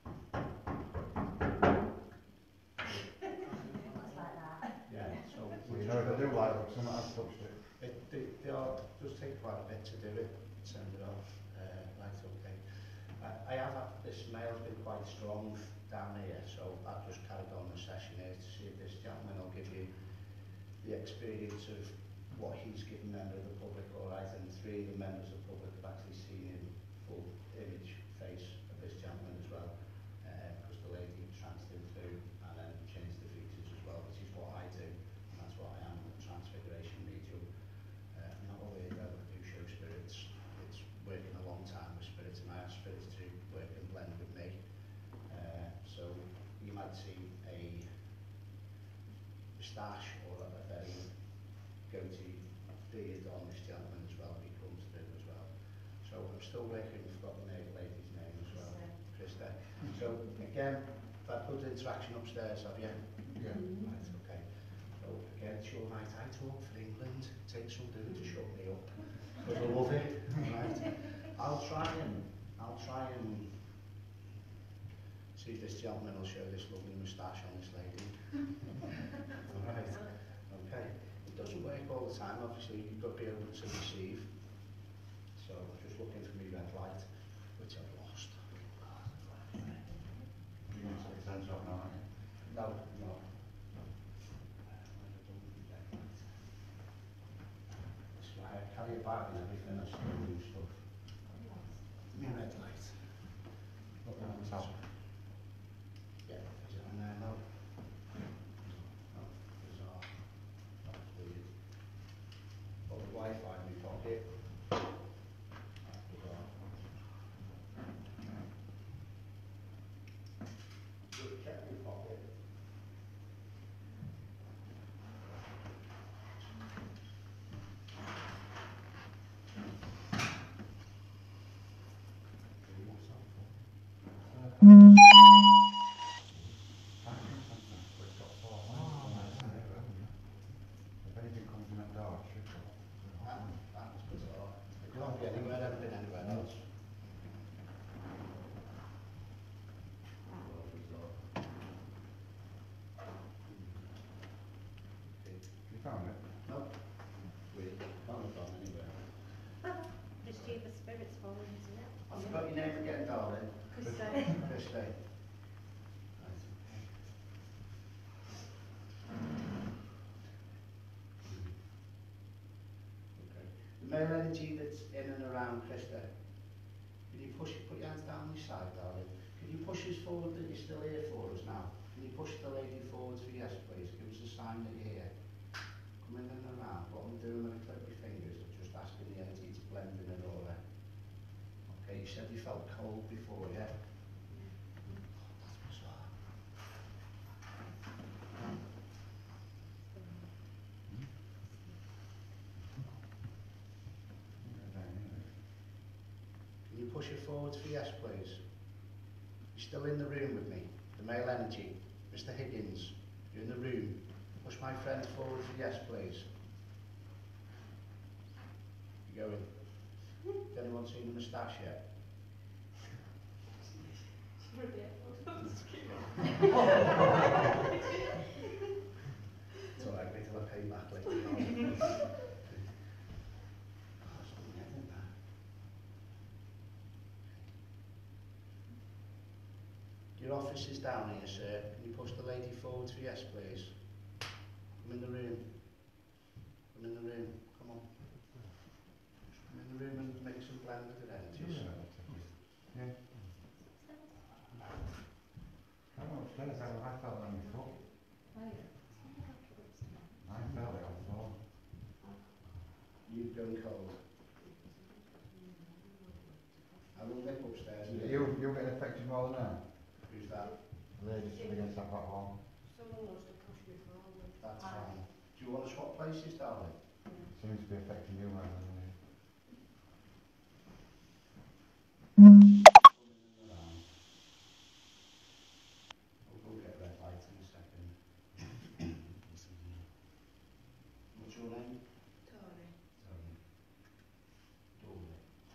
Speaker 9: It's like that.
Speaker 2: Yeah, so
Speaker 7: Well, you know, if I do like them, someone has touched it.
Speaker 2: It, they, they are, it does take quite a bit to do it, send it off, uh, right, okay. I, I have, had- this mail's been quite strong down here, so I've just carried on the session here to see if this gentleman will give you the experience of what he's given member of the public, all right, and three of the members of the public have actually seen him full image face of this gentleman as well, because uh, the lady transferred him through and then changed the features as well, which is what I do, and that's what I am, the transfiguration medium. Uh, I'm not a weirdo, I do show spirits. It's working a long time with spirits, and I ask spirits to work and blend with me. Uh, so you might see a moustache or a, a very goatee beard on this gentleman as well, he comes through as well. So I'm still working, I've got the na- lady's name as well, Krista. So again, I've had good interaction upstairs, have you?
Speaker 7: Yeah.
Speaker 2: Right, okay. So again, it's your right, I talk for England, it takes some doing to shut me up, because I love it, right? I'll try and, I'll try and see if this gentleman will show this lovely moustache on this lady. Alright, okay. It doesn't work all the time, obviously, you've got to be able to receive. So I'm just looking for my red light, which I've lost.
Speaker 7: You can take sense off now, aren't you?
Speaker 2: No, no. So I carry a bag and everything, I still do stuff. My red light.
Speaker 7: Look at the top.
Speaker 2: Yeah, is it on there now? No, bizarre. That's weird. Got the Wi-Fi in my pocket. That's bizarre. Just check my pocket.
Speaker 7: What's that for? Uh, Vacuum sensor, but it's got four lines on it, hasn't it? If anything comes in that door, it should go.
Speaker 2: That, that was bizarre. It can't be anywhere, never been anywhere else. Oh, bizarre. Okay.
Speaker 7: You found it?
Speaker 2: No. Weird. Can't have gone anywhere.
Speaker 9: Just keep the spirits falling, isn't it?
Speaker 2: I forgot your name again, darling.
Speaker 9: Krista.
Speaker 2: Krista. Right, okay. Okay. The male energy that's in and around Krista, can you push, put your hands down your side, darling? Can you push us forward that you're still here for us now? Can you push the lady forward for yes, please? Give us a sign that you're here. Come in and around. What I'm doing when I click my fingers, I'm just asking the energy to blend in an aura. Okay, you said you felt cold before, yeah? That's bizarre. Can you push it forward for yes, please? You're still in the room with me. The male energy. Mister Higgins, you're in the room. Push my friend forward for yes, please. You going? Has anyone seen the moustache yet? It's alright, wait till I pay back later on. Oh, it's not getting that. Your office is down here, sir. Can you push the lady forward for yes, please? Come in the room. Come in the room. Come on. Come in the room and make some blend with the energies.
Speaker 7: Yeah. I went upstairs, I, I felt it on my foot. I felt it on the floor.
Speaker 2: You've gone cold. I will nip upstairs. and get
Speaker 7: You, you're getting affected more than that?
Speaker 2: Who's that?
Speaker 7: The lady stood against that back wall.
Speaker 9: Someone wants to push me forward.
Speaker 2: That's fine. you want to swap places, darling?
Speaker 7: Seems to be affecting you rather than me.
Speaker 2: We'll go get red light in a second. What's your name?
Speaker 3: Tony.
Speaker 2: Tony. Tony.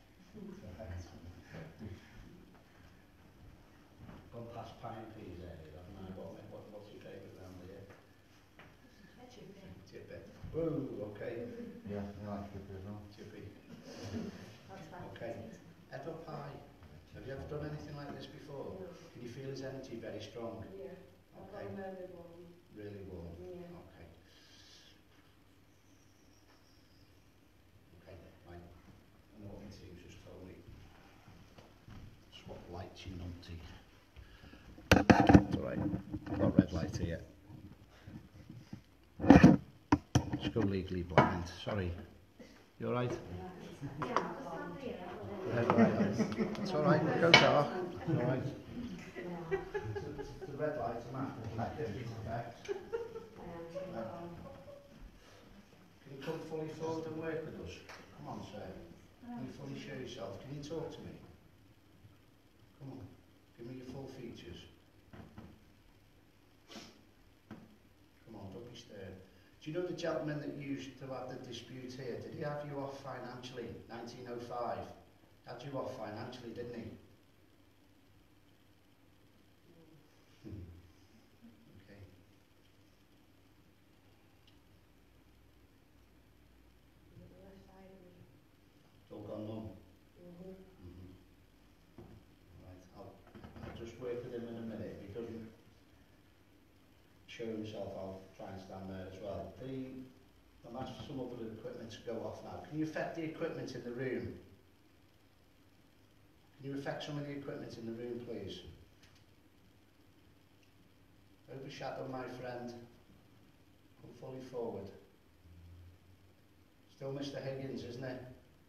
Speaker 2: Gone past Pine Peas area, haven't I? What, what, what's your favourite round here? Chippy. Whoa, okay.
Speaker 7: Yeah, you like Chippy as well.
Speaker 2: Chippy. Okay. Edward Pie. Have you ever done anything like this before? Can you feel his energy very strong?
Speaker 9: Yeah.
Speaker 2: Okay.
Speaker 9: Really warm.
Speaker 2: Really warm?
Speaker 9: Yeah.
Speaker 2: Okay. Okay, right. I know what my team's just told me. Swap lights, you numpty. It's alright. I've got red light here. Just go legally blind. Sorry. You alright? Red light. It's alright. Go dark. It's alright. The red light's a map. Different effect. Can you come fully forward and work with us? Come on, sir. Can you fully show yourself? Can you talk to me? Come on. Give me your full features. Come on, don't be scared. Do you know the gentleman that used to have the dispute here? Did he have you off financially? nineteen oh five. Had you off financially, didn't he? Hmm. Okay. It's all gone numb.
Speaker 9: Mm-hmm.
Speaker 2: Mm-hmm. Right, I'll, I'll just work with him in a minute. If he doesn't show himself, I'll try and stand there as well. The, I'm asked for some other equipment to go off now. Can you affect the equipment in the room? Can you affect some of the equipment in the room, please? Overshadow my friend. Come fully forward. Still Mister Higgins, isn't it?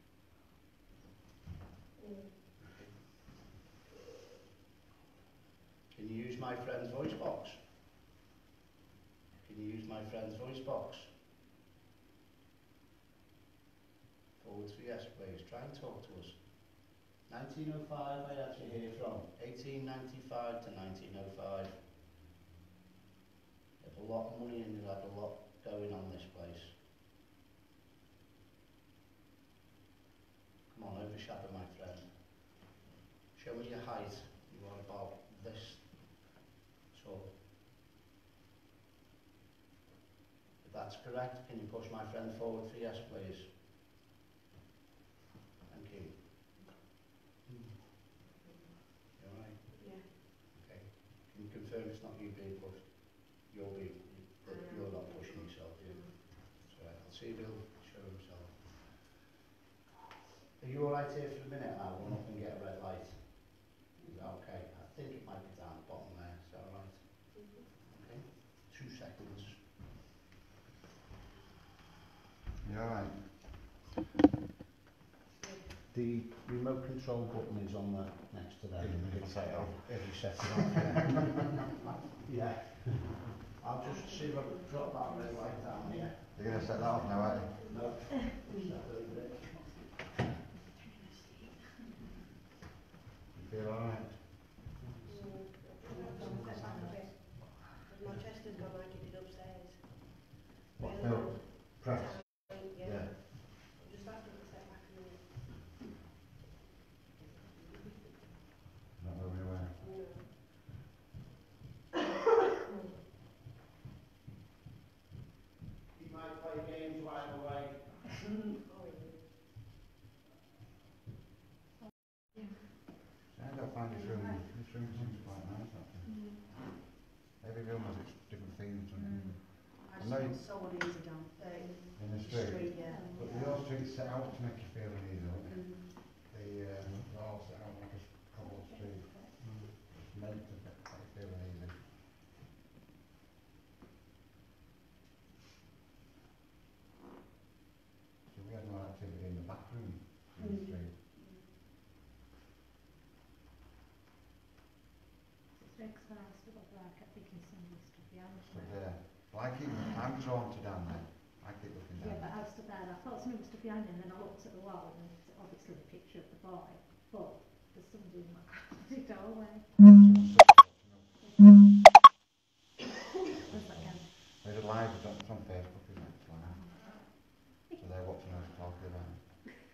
Speaker 2: Can you use my friend's voice box? Can you use my friend's voice box? Forward to yes, please. Try and talk to us. nineteen oh five, I had you here from. eighteen ninety-five to nineteen oh five. You had a lot of money and you had a lot going on this place. Come on, overshadow my friend. Show me your height. You are about this tall. If that's correct, can you push my friend forward for yes, please? Thank you. You alright?
Speaker 9: Yeah.
Speaker 2: Okay. Can you confirm it's not you being pushed? You're being, you're not pushing yourself, do you? It's alright. I'll see if he'll show himself. Are you alright here for a minute and I'll run up and get a red light? Is that okay? I think it might be down the bottom there. Is that alright? Okay. Two seconds.
Speaker 7: You alright?
Speaker 2: The remote control button is on the next to that.
Speaker 7: If you set it off.
Speaker 2: If you set it off. Yeah. I'll just see if I can drop that red light down here.
Speaker 7: You're going to set that off now, aren't you?
Speaker 2: No. Just that little bit.
Speaker 7: You feel alright?
Speaker 9: My chest has gone like it did upstairs.
Speaker 7: What,
Speaker 9: Really
Speaker 7: Phil?
Speaker 9: bad.
Speaker 7: Press?
Speaker 9: Yeah.
Speaker 7: Yeah.
Speaker 9: Just have to step back a minute.
Speaker 7: Not moving away.
Speaker 9: No.
Speaker 2: You might play games while away.
Speaker 7: I don't find this room, this room seems quite nice actually. Every room has its different themes and
Speaker 9: I
Speaker 7: know you-
Speaker 9: just feel so uneasy down uh, in
Speaker 7: in the
Speaker 9: the
Speaker 7: street.
Speaker 9: street, yeah.
Speaker 7: But the old street's set out to make you feel uneasy, don't it?
Speaker 9: Mm.
Speaker 7: The, um, they're all set out like a cobbled street. It's meant to make you feel uneasy. So we had no activity in the back room in the
Speaker 9: Mm.
Speaker 7: street. So there, well I keep, I'm drawn to down there. I keep looking
Speaker 10: Yeah,
Speaker 7: down.
Speaker 10: but I was stood there and I thought something was stood behind me and then I looked at the wall and it's obviously a picture of the boy, but there's somebody in my crazy doorway. Where's that again?
Speaker 7: There's a live, it's on, it's on Facebook, isn't it? It's live. So they're watching us talking about it.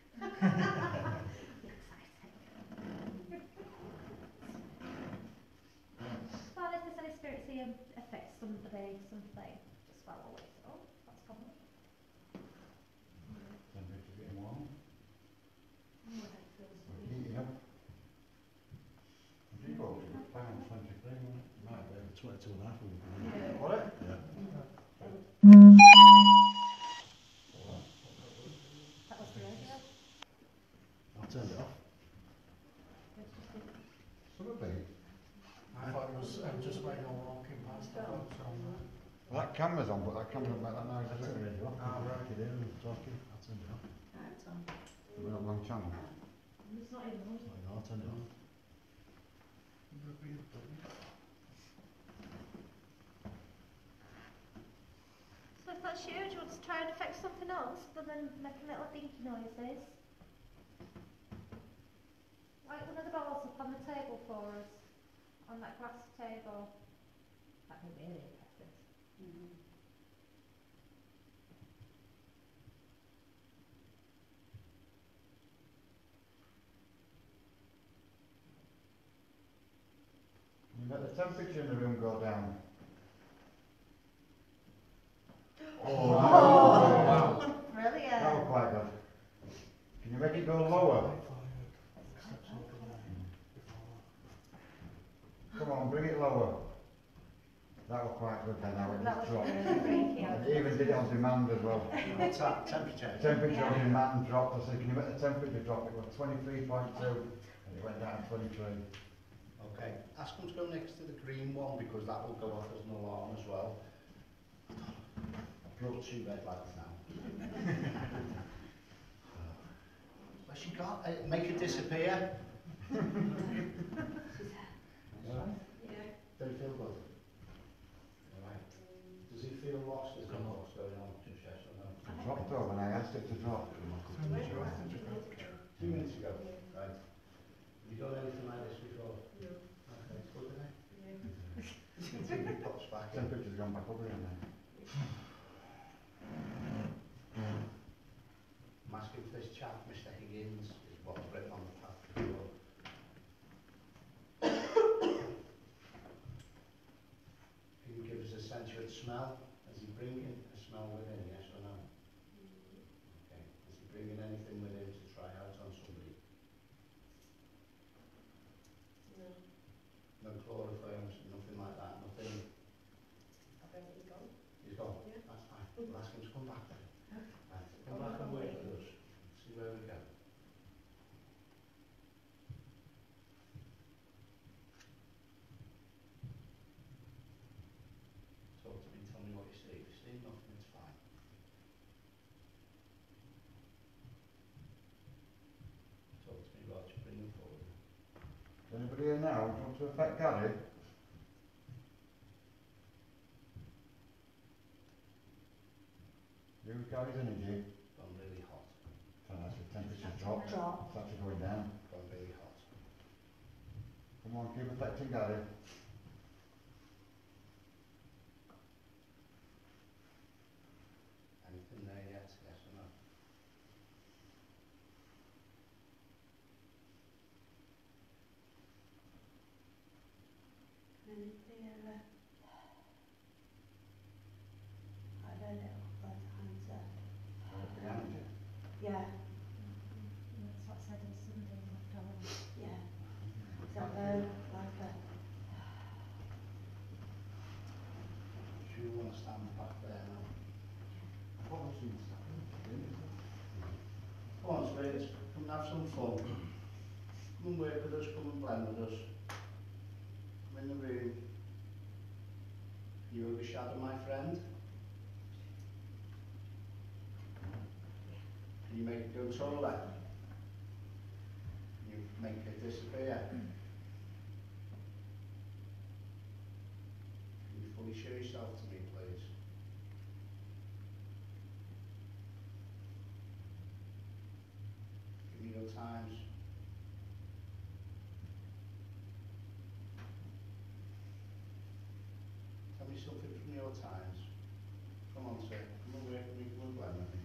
Speaker 10: Well, if there's any spirits here affect somebody, something, just follow it. Oh, that's gone.
Speaker 7: Temperature's getting warm.
Speaker 10: Oh, that feels
Speaker 7: We're
Speaker 10: weird.
Speaker 7: heating up. Would you go to pound twenty-three, wouldn't it? Might be.
Speaker 2: Twenty-two and a half.
Speaker 1: Yeah.
Speaker 7: What it?
Speaker 2: Yeah.
Speaker 10: That was the radio.
Speaker 2: I'll turn it off.
Speaker 7: Should it be?
Speaker 4: I thought it was um, just when you're walking past, I thought it was on there.
Speaker 7: Well, that camera's on, but that camera don't make that noise,
Speaker 2: I'll
Speaker 7: does
Speaker 2: turn
Speaker 7: it?
Speaker 2: the radio off.
Speaker 4: Ah, right.
Speaker 2: Get in and talking. I'll turn it off.
Speaker 7: We're on a long channel.
Speaker 10: It's not even on.
Speaker 2: Oh, no, I'll turn it off.
Speaker 10: So if that's you, do you want to try and affect something else other than making little dinky noises? Like one of the balls up on the table for us, on that glass table. That'd be really impressive.
Speaker 7: You let the temperature in the room go down. Oh, wow.
Speaker 10: Brilliant.
Speaker 7: That was quite good. Can you make it go lower? Come on, bring it lower. That was quite good then, now it
Speaker 10: That
Speaker 7: just
Speaker 10: was
Speaker 7: dropped.
Speaker 10: really freaky.
Speaker 7: And it even did it on demand as well.
Speaker 2: What's that? Temperature?
Speaker 7: Temperature on demand dropped. I said, can you make the temperature drop? It was twenty-three point two and it went down to twenty-three.
Speaker 2: Okay. Ask them to go next to the green one because that will go off as an alarm as well. I've brought two red lights now. Well, she can't uh, make it disappear. Don't you feel good? Alright. Does he feel lost? Is there what's going on? Just yes or no?
Speaker 7: It dropped though when I asked it to drop.
Speaker 2: Two minutes ago. Right. Have you done anything like this before? No. Okay, it's good, isn't it? Yeah. Until it pops back in.
Speaker 7: Temperature's gone back up again now.
Speaker 2: I'm asking for this chap, Mister Higgins, is what's written on the pack before. Can you give us a sensuous smell? Is he bringing a smell with him, yes or no? Okay. Is he bringing anything with him to try out on somebody?
Speaker 5: No.
Speaker 2: No chloroforms, nothing like that, nothing?
Speaker 5: I think he's gone.
Speaker 2: He's gone?
Speaker 5: Yeah.
Speaker 2: That's fine. We'll ask him to come back then. Right. Come back and work with us. See where we go. Talk to me, tell me what you see. If you see nothing, it's fine. Talk to me, Roger, bring him forward.
Speaker 7: Is anybody here now want to affect Gary? You Gary's energy.
Speaker 2: Gone really hot.
Speaker 7: So that's the temperature's dropped.
Speaker 9: Drop.
Speaker 7: It's actually going down.
Speaker 2: Gone really hot.
Speaker 7: Come on, keep affecting Gary.
Speaker 2: Anything there yet? Yes or no?
Speaker 9: Anything ever? I've heard it a couple of times. Uh,
Speaker 7: Right behind you.
Speaker 9: yeah,
Speaker 10: That's what I said on Sunday, not done.
Speaker 9: yeah. So I've heard like a,
Speaker 2: Do you want to stand back there now?
Speaker 7: What was he saying?
Speaker 2: Come on, spirits, come and have some fun. Come and work with us, come and blend with us. Come in the room. You overshadow my friend. Can you make it go taller? Can you make it disappear? Can you fully show yourself to me, please? times. Tell me something from your times. Come on, sir. Come on, work with me. Come on, blend with me.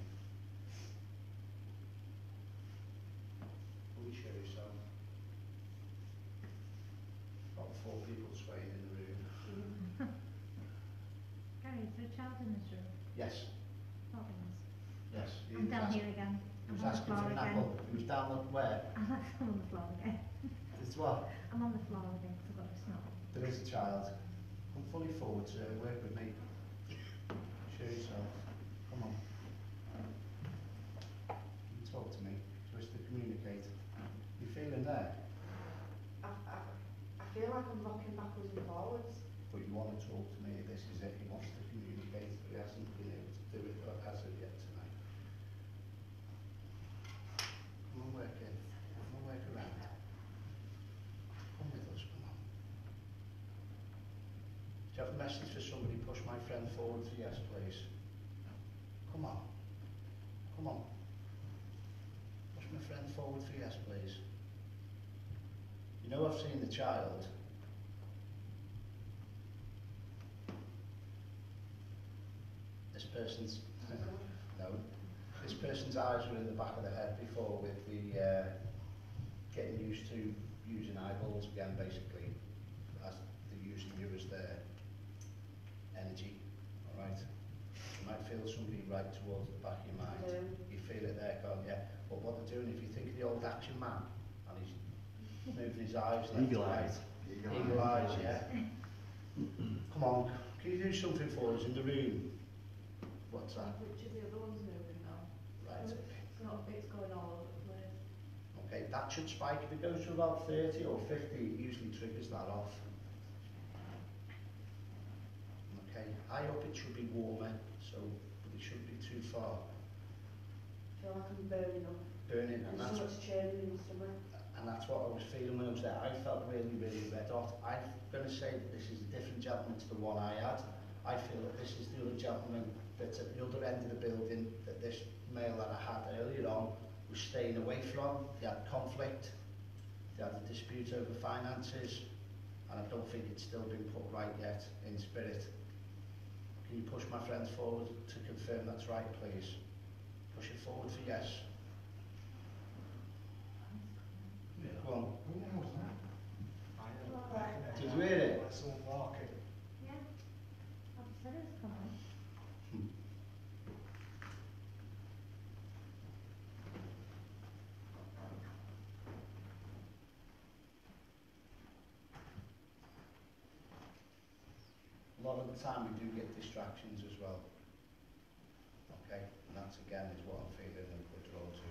Speaker 2: Come and show yourself. About four people swaying in the room.
Speaker 10: Gary, is there a child in this room?
Speaker 2: Yes,
Speaker 10: Robins.
Speaker 2: yes. He
Speaker 10: I'm
Speaker 2: was
Speaker 10: down
Speaker 2: ask-
Speaker 10: here again.
Speaker 2: He
Speaker 10: I'm
Speaker 2: was
Speaker 10: on the
Speaker 2: asking
Speaker 10: floor
Speaker 2: for an
Speaker 10: again.
Speaker 2: apple. He was down at where?
Speaker 10: I'm on the floor again.
Speaker 2: It's what?
Speaker 10: I'm on the floor again because I've got a snot.
Speaker 2: There is a child. Come fully forward, sir. Work with me. Show yourself. Come on. You talk to me. So as to communicate. You feeling there?
Speaker 9: I, I, I feel like I'm rocking backwards and forwards.
Speaker 2: But you want to talk to me. This is it. He wants to communicate. But he hasn't been able to do it as of yet tonight. Come on, work in. Come on, work around. Come with us. Come on. Do you have a message for somebody? Push my friend forward for yes, please. Come on. Come on. Push my friend forward for yes, please. You know I've seen the child. This person's no. This person's eyes were in the back of the head before with the uh, getting used to using eyeballs again, basically, as they're using you as their energy. All right. You might feel somebody right towards the back of your mind.
Speaker 9: Yeah.
Speaker 2: You feel it there, can't you? But what they're doing, if you think of the old action man, and he's moving his eyes left to right. Eagle eyes, yeah. Come on, can you do something for us in the room? What's that?
Speaker 3: Which of the other ones moving now?
Speaker 2: Right.
Speaker 3: It's not, it's going all over the place.
Speaker 2: Okay, that should spike. If it goes to about thirty or fifty, it usually triggers that off. Okay, high up it should be warmer, so but it shouldn't be too far.
Speaker 9: I feel like I'm burning up.
Speaker 2: Burning, and
Speaker 9: There's
Speaker 2: that's
Speaker 9: so much churning in my stomach.
Speaker 2: and that's what I was feeling when I was there. I felt really, really red hot. I'm going to say that this is a different gentleman to the one I had. I feel that this is the other gentleman that's at the other end of the building that this male that I had earlier on was staying away from. They had conflict, they had a dispute over finances, and I don't think it's still been put right yet in spirit. Can you push my friends forward to confirm that's right, please? Push it forward for yes. Go on.
Speaker 4: Who knows that? I don't know.
Speaker 2: Did you hear it?
Speaker 4: Like someone walking.
Speaker 10: Yeah. I've said it's coming.
Speaker 2: A lot of the time we do get distractions as well. Okay, and that's again is what I'm feeling and we're drawn to.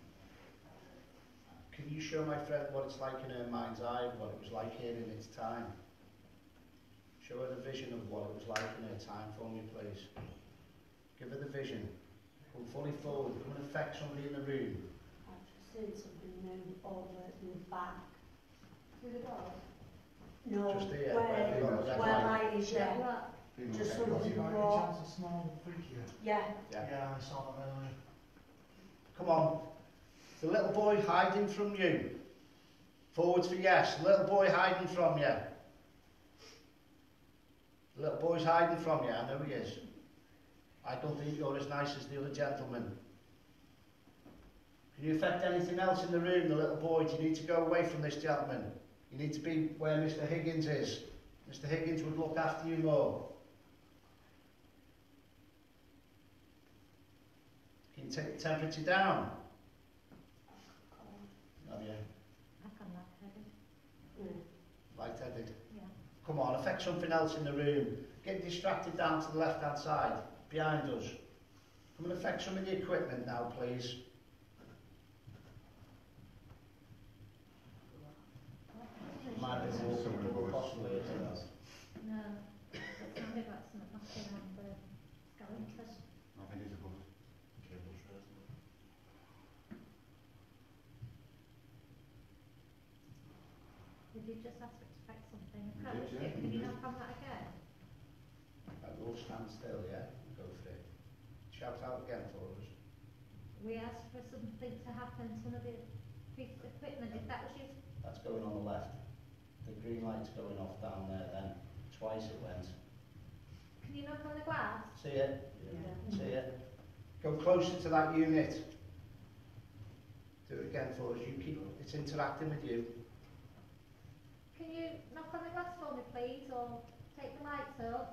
Speaker 2: Can you show my friend what it's like in her mind's eye, what it was like here in its time? Show her the vision of what it was like in her time for me, please. Give her the vision. Come fully forward, come and affect somebody in the room.
Speaker 9: I've just seen something move over in the back.
Speaker 3: Through the door?
Speaker 9: No,
Speaker 2: Just here,
Speaker 9: where,
Speaker 2: where you got the red
Speaker 9: where
Speaker 2: light.
Speaker 9: I is
Speaker 10: Yeah.
Speaker 9: there.
Speaker 10: What?
Speaker 9: Just
Speaker 4: Have
Speaker 9: something
Speaker 4: you got any
Speaker 9: raw.
Speaker 4: chance of small freakier?
Speaker 9: Yeah.
Speaker 2: Yeah.
Speaker 4: Yeah, I saw that earlier.
Speaker 2: Come on. The little boy hiding from you. Forwards for yes. The little boy hiding from you. The little boy's hiding from you. I know he is. I don't think you're as nice as the other gentleman. Can you affect anything else in the room, the little boy? Do you need to go away from this gentleman? You need to be where Mister Higgins is. Mister Higgins would look after you more. Can you take the temperature down? Have you?
Speaker 10: I've gone light-headed.
Speaker 9: Mm.
Speaker 2: Light-headed.
Speaker 10: Yeah.
Speaker 2: Come on, affect something else in the room. Get distracted down to the left-hand side, behind us. Come and affect some of the equipment now, please. Might be more people, possibly, isn't it?
Speaker 10: No. It sounded like something knocking on the skeleton.
Speaker 7: I think it's a good cable shred.
Speaker 10: Did you just ask it to affect something?
Speaker 7: We
Speaker 10: Can
Speaker 7: did, yeah, we
Speaker 10: you
Speaker 7: did.
Speaker 10: knock on that again?
Speaker 2: Right, we'll stand still, yeah? Go for it. Shout out again for us.
Speaker 10: We asked for something to happen, some of the piece of equipment, if that was your...
Speaker 2: That's going on the left. The green light's going off down there then. Twice it went.
Speaker 10: Can you knock on the glass?
Speaker 2: See it?
Speaker 10: Yeah.
Speaker 2: See it? Go closer to that unit. Do it again for us. You keep, it's interacting with you.
Speaker 10: Can you knock on the glass for me, please, or take the lights up?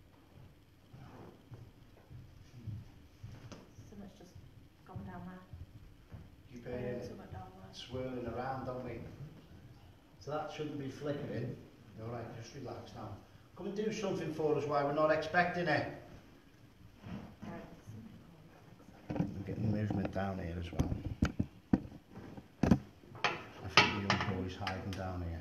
Speaker 10: Something's just gone down there.
Speaker 2: Keep it
Speaker 10: Something down there.
Speaker 2: swirling around, don't we? So that shouldn't be flickering. All right, just relax now. Come and do something for us while we're not expecting it. I'm getting movement down here as well. I think the young boy's hiding down here.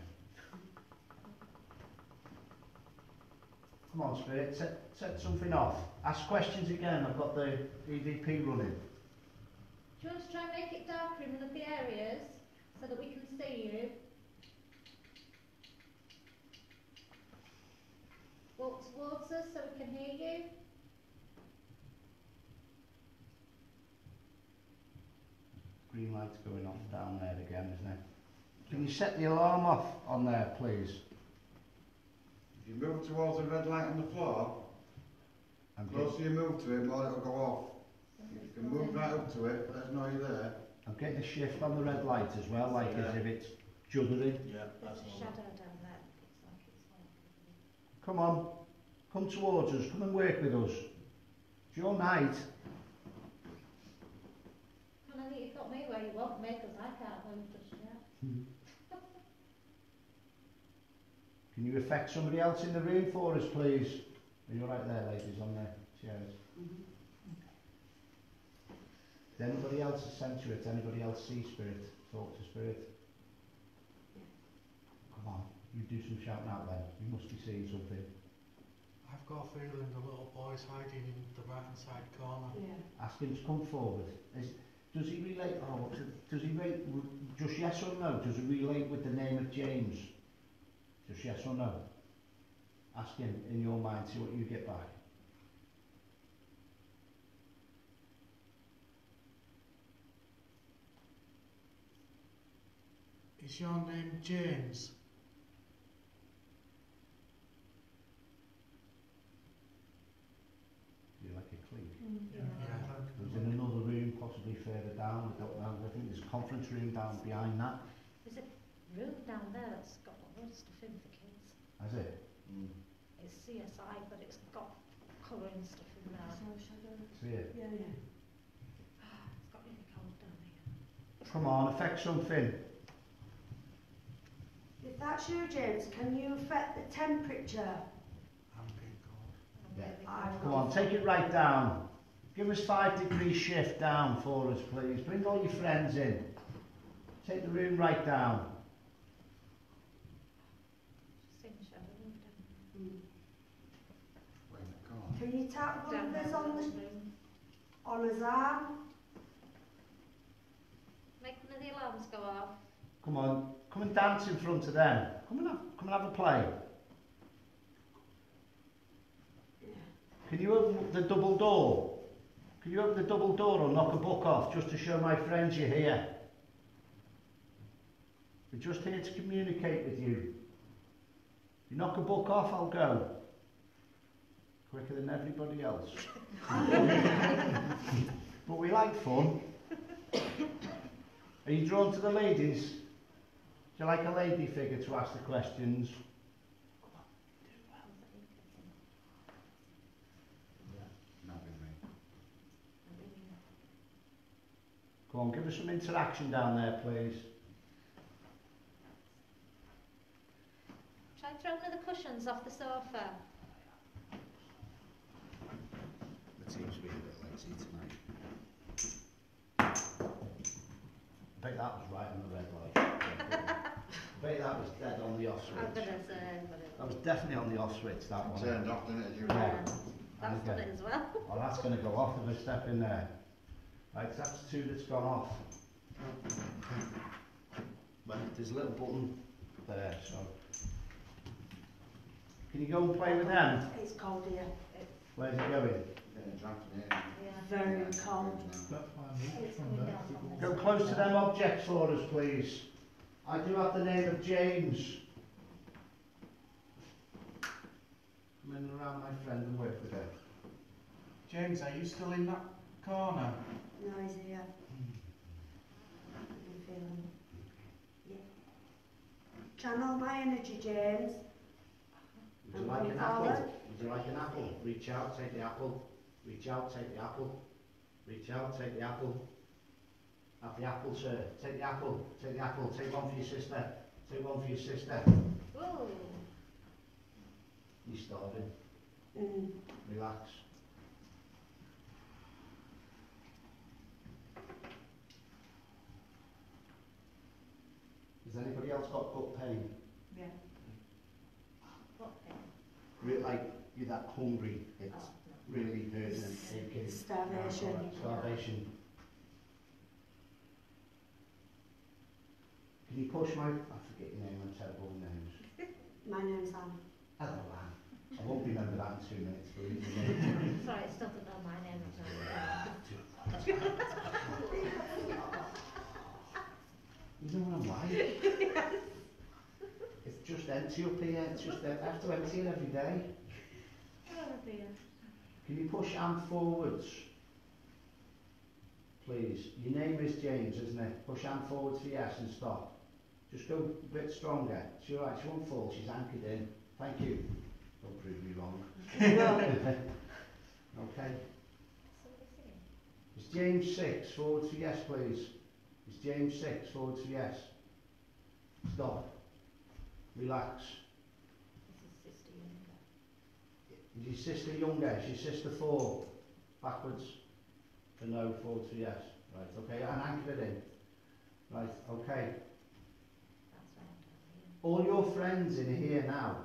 Speaker 2: Come on, Spirit, set, set something off. Ask questions again. I've got the E V P running.
Speaker 10: Do you want to try and make it darker in the areas so that we can see you? Walk towards us so we can hear you.
Speaker 2: Green light's going off down there again, isn't it? Can you set the alarm off on there, please?
Speaker 7: If you move towards the red light on the floor,
Speaker 2: I'm
Speaker 7: the closer you move to it, more it'll go off. If you can move right up to it, let us know you're there.
Speaker 2: I'm getting a shift on the red light as well, like
Speaker 6: Yeah.
Speaker 2: as if it's juddering.
Speaker 6: Yeah,
Speaker 10: There's
Speaker 6: that's
Speaker 10: a
Speaker 6: all.
Speaker 10: shadow down there. Looks like it's like...
Speaker 2: Come on, come towards us, come and work with us. It's your night.
Speaker 10: And I think you've got me where you want me, because I can't move just yet.
Speaker 2: Can you affect somebody else in the room for us, please? Are you right there, ladies, on the chairs?
Speaker 9: Mhm.
Speaker 2: Did anybody else sense it? Anybody else see Spirit? Talk to Spirit? Come on, you do some shouting out then. You must be seeing something.
Speaker 11: I've got a feeling the little boy's hiding in the right hand side corner.
Speaker 9: Yeah.
Speaker 2: Ask him to come forward. Is, does he relate, oh, what's it, does he relate, just yes or no, does he relate with the name of James? Just yes or no? Ask him in your mind, see what you get back.
Speaker 11: Is your name James?
Speaker 2: Do you like a clink?
Speaker 11: Yeah.
Speaker 2: There's in another room, possibly further down, I don't know, I think there's a conference room down behind that.
Speaker 10: There's a room down there that's got a lot of stuff in for kids.
Speaker 2: Has it? Mm.
Speaker 10: It's C S I, but it's got colouring stuff in there.
Speaker 9: So shadow.
Speaker 2: See it?
Speaker 9: Yeah, yeah.
Speaker 10: It's got really cold down here.
Speaker 2: Come on, affect something.
Speaker 9: If that's you, James, can you affect the temperature?
Speaker 11: I'm being cold.
Speaker 10: I'm
Speaker 2: Yeah.
Speaker 10: really
Speaker 9: I've
Speaker 2: Come
Speaker 9: got-
Speaker 2: on, take it right down. Give us five degree shift down for us, please. Bring all your friends in. Take the room right down.
Speaker 10: Just seeing the shadow move down.
Speaker 9: Mm.
Speaker 7: Way in the corner.
Speaker 9: Can you tap
Speaker 10: Down
Speaker 9: numbers
Speaker 10: there,
Speaker 9: on
Speaker 10: this
Speaker 9: the
Speaker 10: room.
Speaker 9: on his arm?
Speaker 10: Make one of the alarms go off.
Speaker 2: Come on, come and dance in front of them. Come and have, come and have a play. Can you open the double door? Can you open the double door or knock a book off just to show my friends you're here? We're just here to communicate with you. You knock a book off, I'll go. Quicker than everybody else. But we like fun. Are you drawn to the ladies? Do you like a lady figure to ask the questions?
Speaker 7: Not with me.
Speaker 2: Come on, give us some interaction down there, please.
Speaker 10: Try and throw one of the cushions off the sofa.
Speaker 7: The team's been a bit lazy tonight.
Speaker 2: I bet that was right on the red light. I bet that was dead on the off
Speaker 10: I'm
Speaker 2: switch.
Speaker 10: gonna say, but it
Speaker 2: That was definitely on the off switch, that one.
Speaker 7: Turned off, didn't it, as you
Speaker 2: Yeah.
Speaker 7: were?
Speaker 10: that's done it as well.
Speaker 2: Oh, that's going to go off if I step in there. Right, that's two that's gone off. But there's a little button there, so. Can you go and play with them?
Speaker 9: It's cold here.
Speaker 2: Where's it going?
Speaker 7: getting trapped in here.
Speaker 9: Very cold.
Speaker 11: That's why I moved from there.
Speaker 2: Go close to them objects for us, please. I do have the name of James. I'm in and around my friend and work with her.
Speaker 11: James, are you still in that corner?
Speaker 9: No, he's here. I'm feeling. Yeah. Channel my energy, James.
Speaker 2: Would you
Speaker 9: I'm
Speaker 2: like
Speaker 9: going
Speaker 2: an apple?
Speaker 9: forward.
Speaker 2: Would you like an apple? Reach out, take the apple. Reach out, take the apple. Reach out, take the apple. Have the apple, sir. Take the apple. Take the apple. Take one for your sister. Take one for your sister.
Speaker 3: Ooh.
Speaker 2: You're starving.
Speaker 9: Mm.
Speaker 2: Relax. Has anybody else got gut pain?
Speaker 10: Yeah.
Speaker 3: What thing?
Speaker 2: Really, like you're that hungry, it's
Speaker 3: Oh,
Speaker 2: really hurting and aching.
Speaker 9: Starvation.
Speaker 2: Right, starvation. Can you push my? I forget your name. I'm terrible with names.
Speaker 9: My name's Anne.
Speaker 2: Hello, Anne. I won't remember that in two minutes. Believe me.
Speaker 10: Sorry, it's not about my name, it's
Speaker 2: You know what I'm like? It's just empty up here. It's just I have to empty it every day.
Speaker 10: Oh dear.
Speaker 2: Can you push Anne forwards? Please. Your name is James, isn't it? Push Anne forwards for yes and stop. Just go a bit stronger. She's alright, she won't fall, she's anchored in. Thank you. Don't prove me wrong. Okay. It's James six, forwards for yes, please. It's James six, forwards for yes. Stop. Relax.
Speaker 10: This is sister younger.
Speaker 2: Is your sister younger? Is your sister four? Backwards. For no, forwards for yes. Right, okay, and anchor it in. Right, okay.
Speaker 10: That's right.
Speaker 2: All your friends in here now.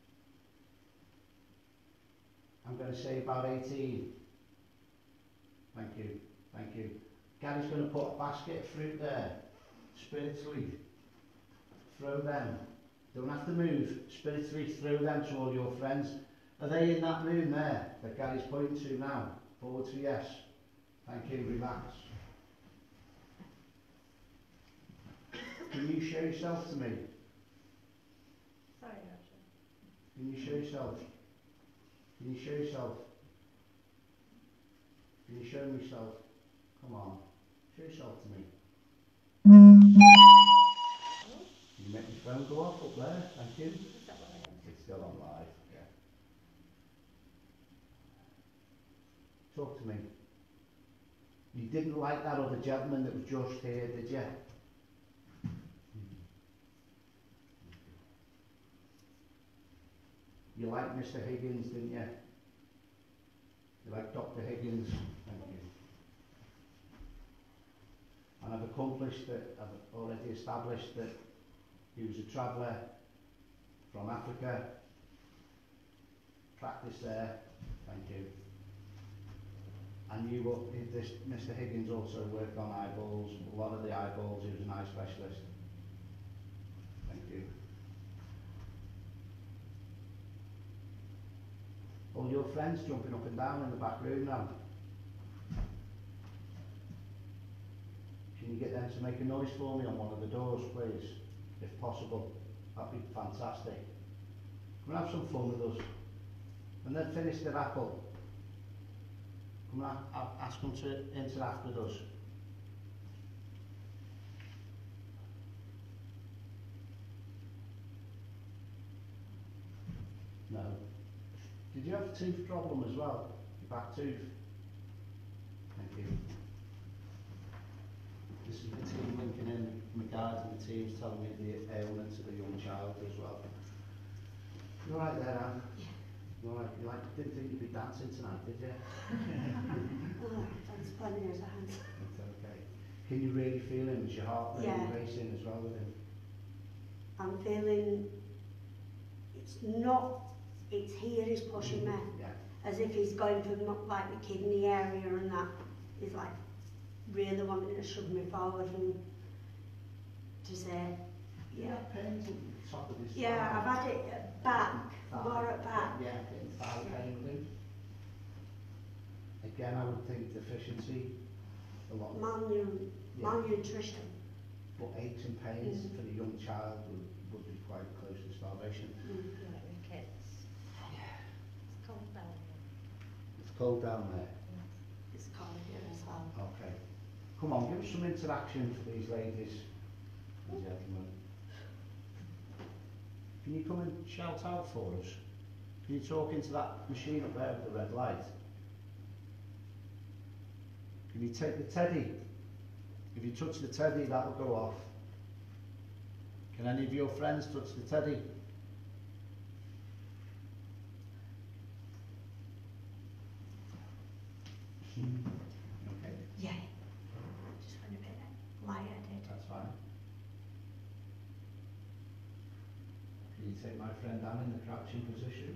Speaker 2: I'm going to say about eighteen. Thank you, thank you. Gary's going to put a basket of fruit there. Spiritually. Throw them. Don't have to move. Spiritually throw them to all your friends. Are they in that room there that Gary's pointing to now? Forward to yes. Thank you, relax. Can you show yourself to me?
Speaker 10: Sorry, Roger.
Speaker 2: Can you show yourself? Can you show yourself? Can you show me yourself? Come on, show yourself to me. Can you make your phone go off up there? Thank you.
Speaker 10: Is that what I am?
Speaker 2: It's still on live, yeah. Talk to me. You didn't like that other gentleman that was just here, did you? You liked Mister Higgins, didn't you? You liked Doctor Higgins? Thank you. And I've accomplished that, I've already established that he was a traveller from Africa. Practice there. Thank you. And you, will- this Mister Higgins also worked on eyeballs, a lot of the eyeballs, he was an eye specialist. Thank you. All your friends jumping up and down in the back room now. Can you get them to make a noise for me on one of the doors, please? If possible. That'd be fantastic. Come and have some fun with us. And then finish their apple. Come and a- ask them to interact with us. No. Did you have a tooth problem as well? Your back tooth? Thank you. This is the team linking in, my guides and the team's telling me the ailments of the young child as well. You alright there, Anne? You alright? You like, didn't think you'd be dancing tonight, did you?
Speaker 9: Oh, that's plenty of times.
Speaker 2: It's okay. Can you really feel him? Is your heart really
Speaker 9: Yeah.
Speaker 2: racing as well with him?
Speaker 9: I'm feeling it's not, it's here he's pushing me,
Speaker 2: Yeah.
Speaker 9: as if he's going for not like the kidney area and that. He's like really wanting to shove me forward and to say,
Speaker 2: Yeah.
Speaker 9: yeah.
Speaker 2: Pains at the top of this.
Speaker 9: Yeah, I've had it at back, more at back.
Speaker 2: Yeah, getting thigh pain with him. Again, I would think deficiency, a lot,
Speaker 9: Malnu-
Speaker 2: yeah,
Speaker 9: malnutrition.
Speaker 2: but aches and pains
Speaker 9: Mm.
Speaker 2: for a young child would, would be quite close to starvation.
Speaker 9: Mm.
Speaker 10: Like with kids. It's cold down here.
Speaker 2: It's cold down there.
Speaker 9: It's cold here as well.
Speaker 2: Okay. Come on, give us some interaction for these ladies and gentlemen. Can you come and shout out for us? Can you talk into that machine up there with the red light? Can you take the teddy? If you touch the teddy, that'll go off. Can any of your friends touch the teddy? Okay,
Speaker 9: Yeah. Just went a bit lightheaded.
Speaker 2: that's fine. Can you take my friend down in the crouching position?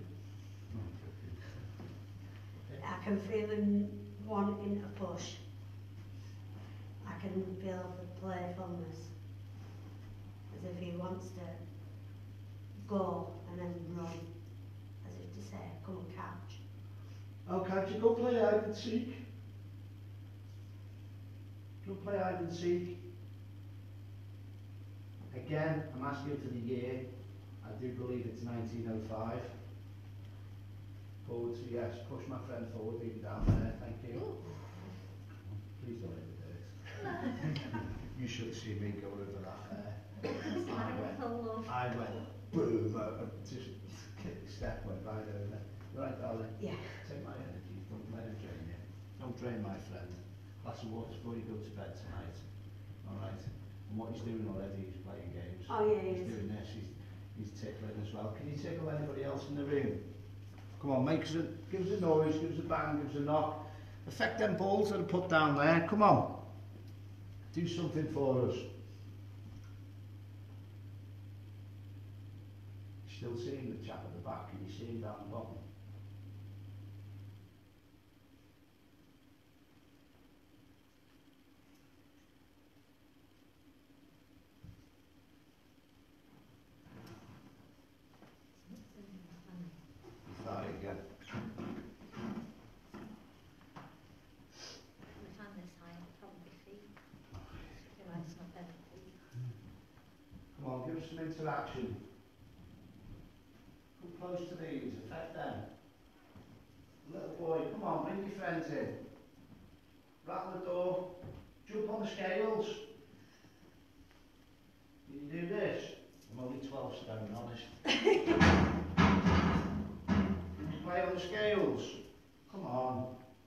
Speaker 9: I can feel him wanting to push. I can feel the playfulness. As if he wants to go and then run. As if to say, come and catch.
Speaker 2: Oh, can't you go play hide and seek? Go play hide and seek. Again, I'm asking for the year. I do believe it's nineteen oh five. Forward to yes, push my friend forward, leave him down there, thank you. Please don't let me do it. You should see me go over that there. I went, I went, boom, I just kick the step, went right over. Right, darling?
Speaker 9: Yeah.
Speaker 2: Take my energy, don't let it drain you. Don't drain my friend. Glass of water before you go to bed tonight. Alright? And what he's doing already, he's playing games.
Speaker 9: Oh yeah, he
Speaker 2: He's
Speaker 9: is.
Speaker 2: doing this, he's, he's tickling as well. Can you tickle anybody else in the room? Come on, make us a, give us a noise, give us a bang, give us a knock. Affect them balls that are put down there. Come on. Do something for us. Still seeing the chap at the back, can you see him down the bottom? Start again.
Speaker 10: If I'm this high, I'll probably feet. Feel like it's not better feet.
Speaker 2: Come on, give us some interaction. Come close to these, affect them. Little boy, come on, bring your friends in. Rattle the door, jump on the scales. Can you do this? I'm only twelve stone, honest. Can you play on the scales? Come on.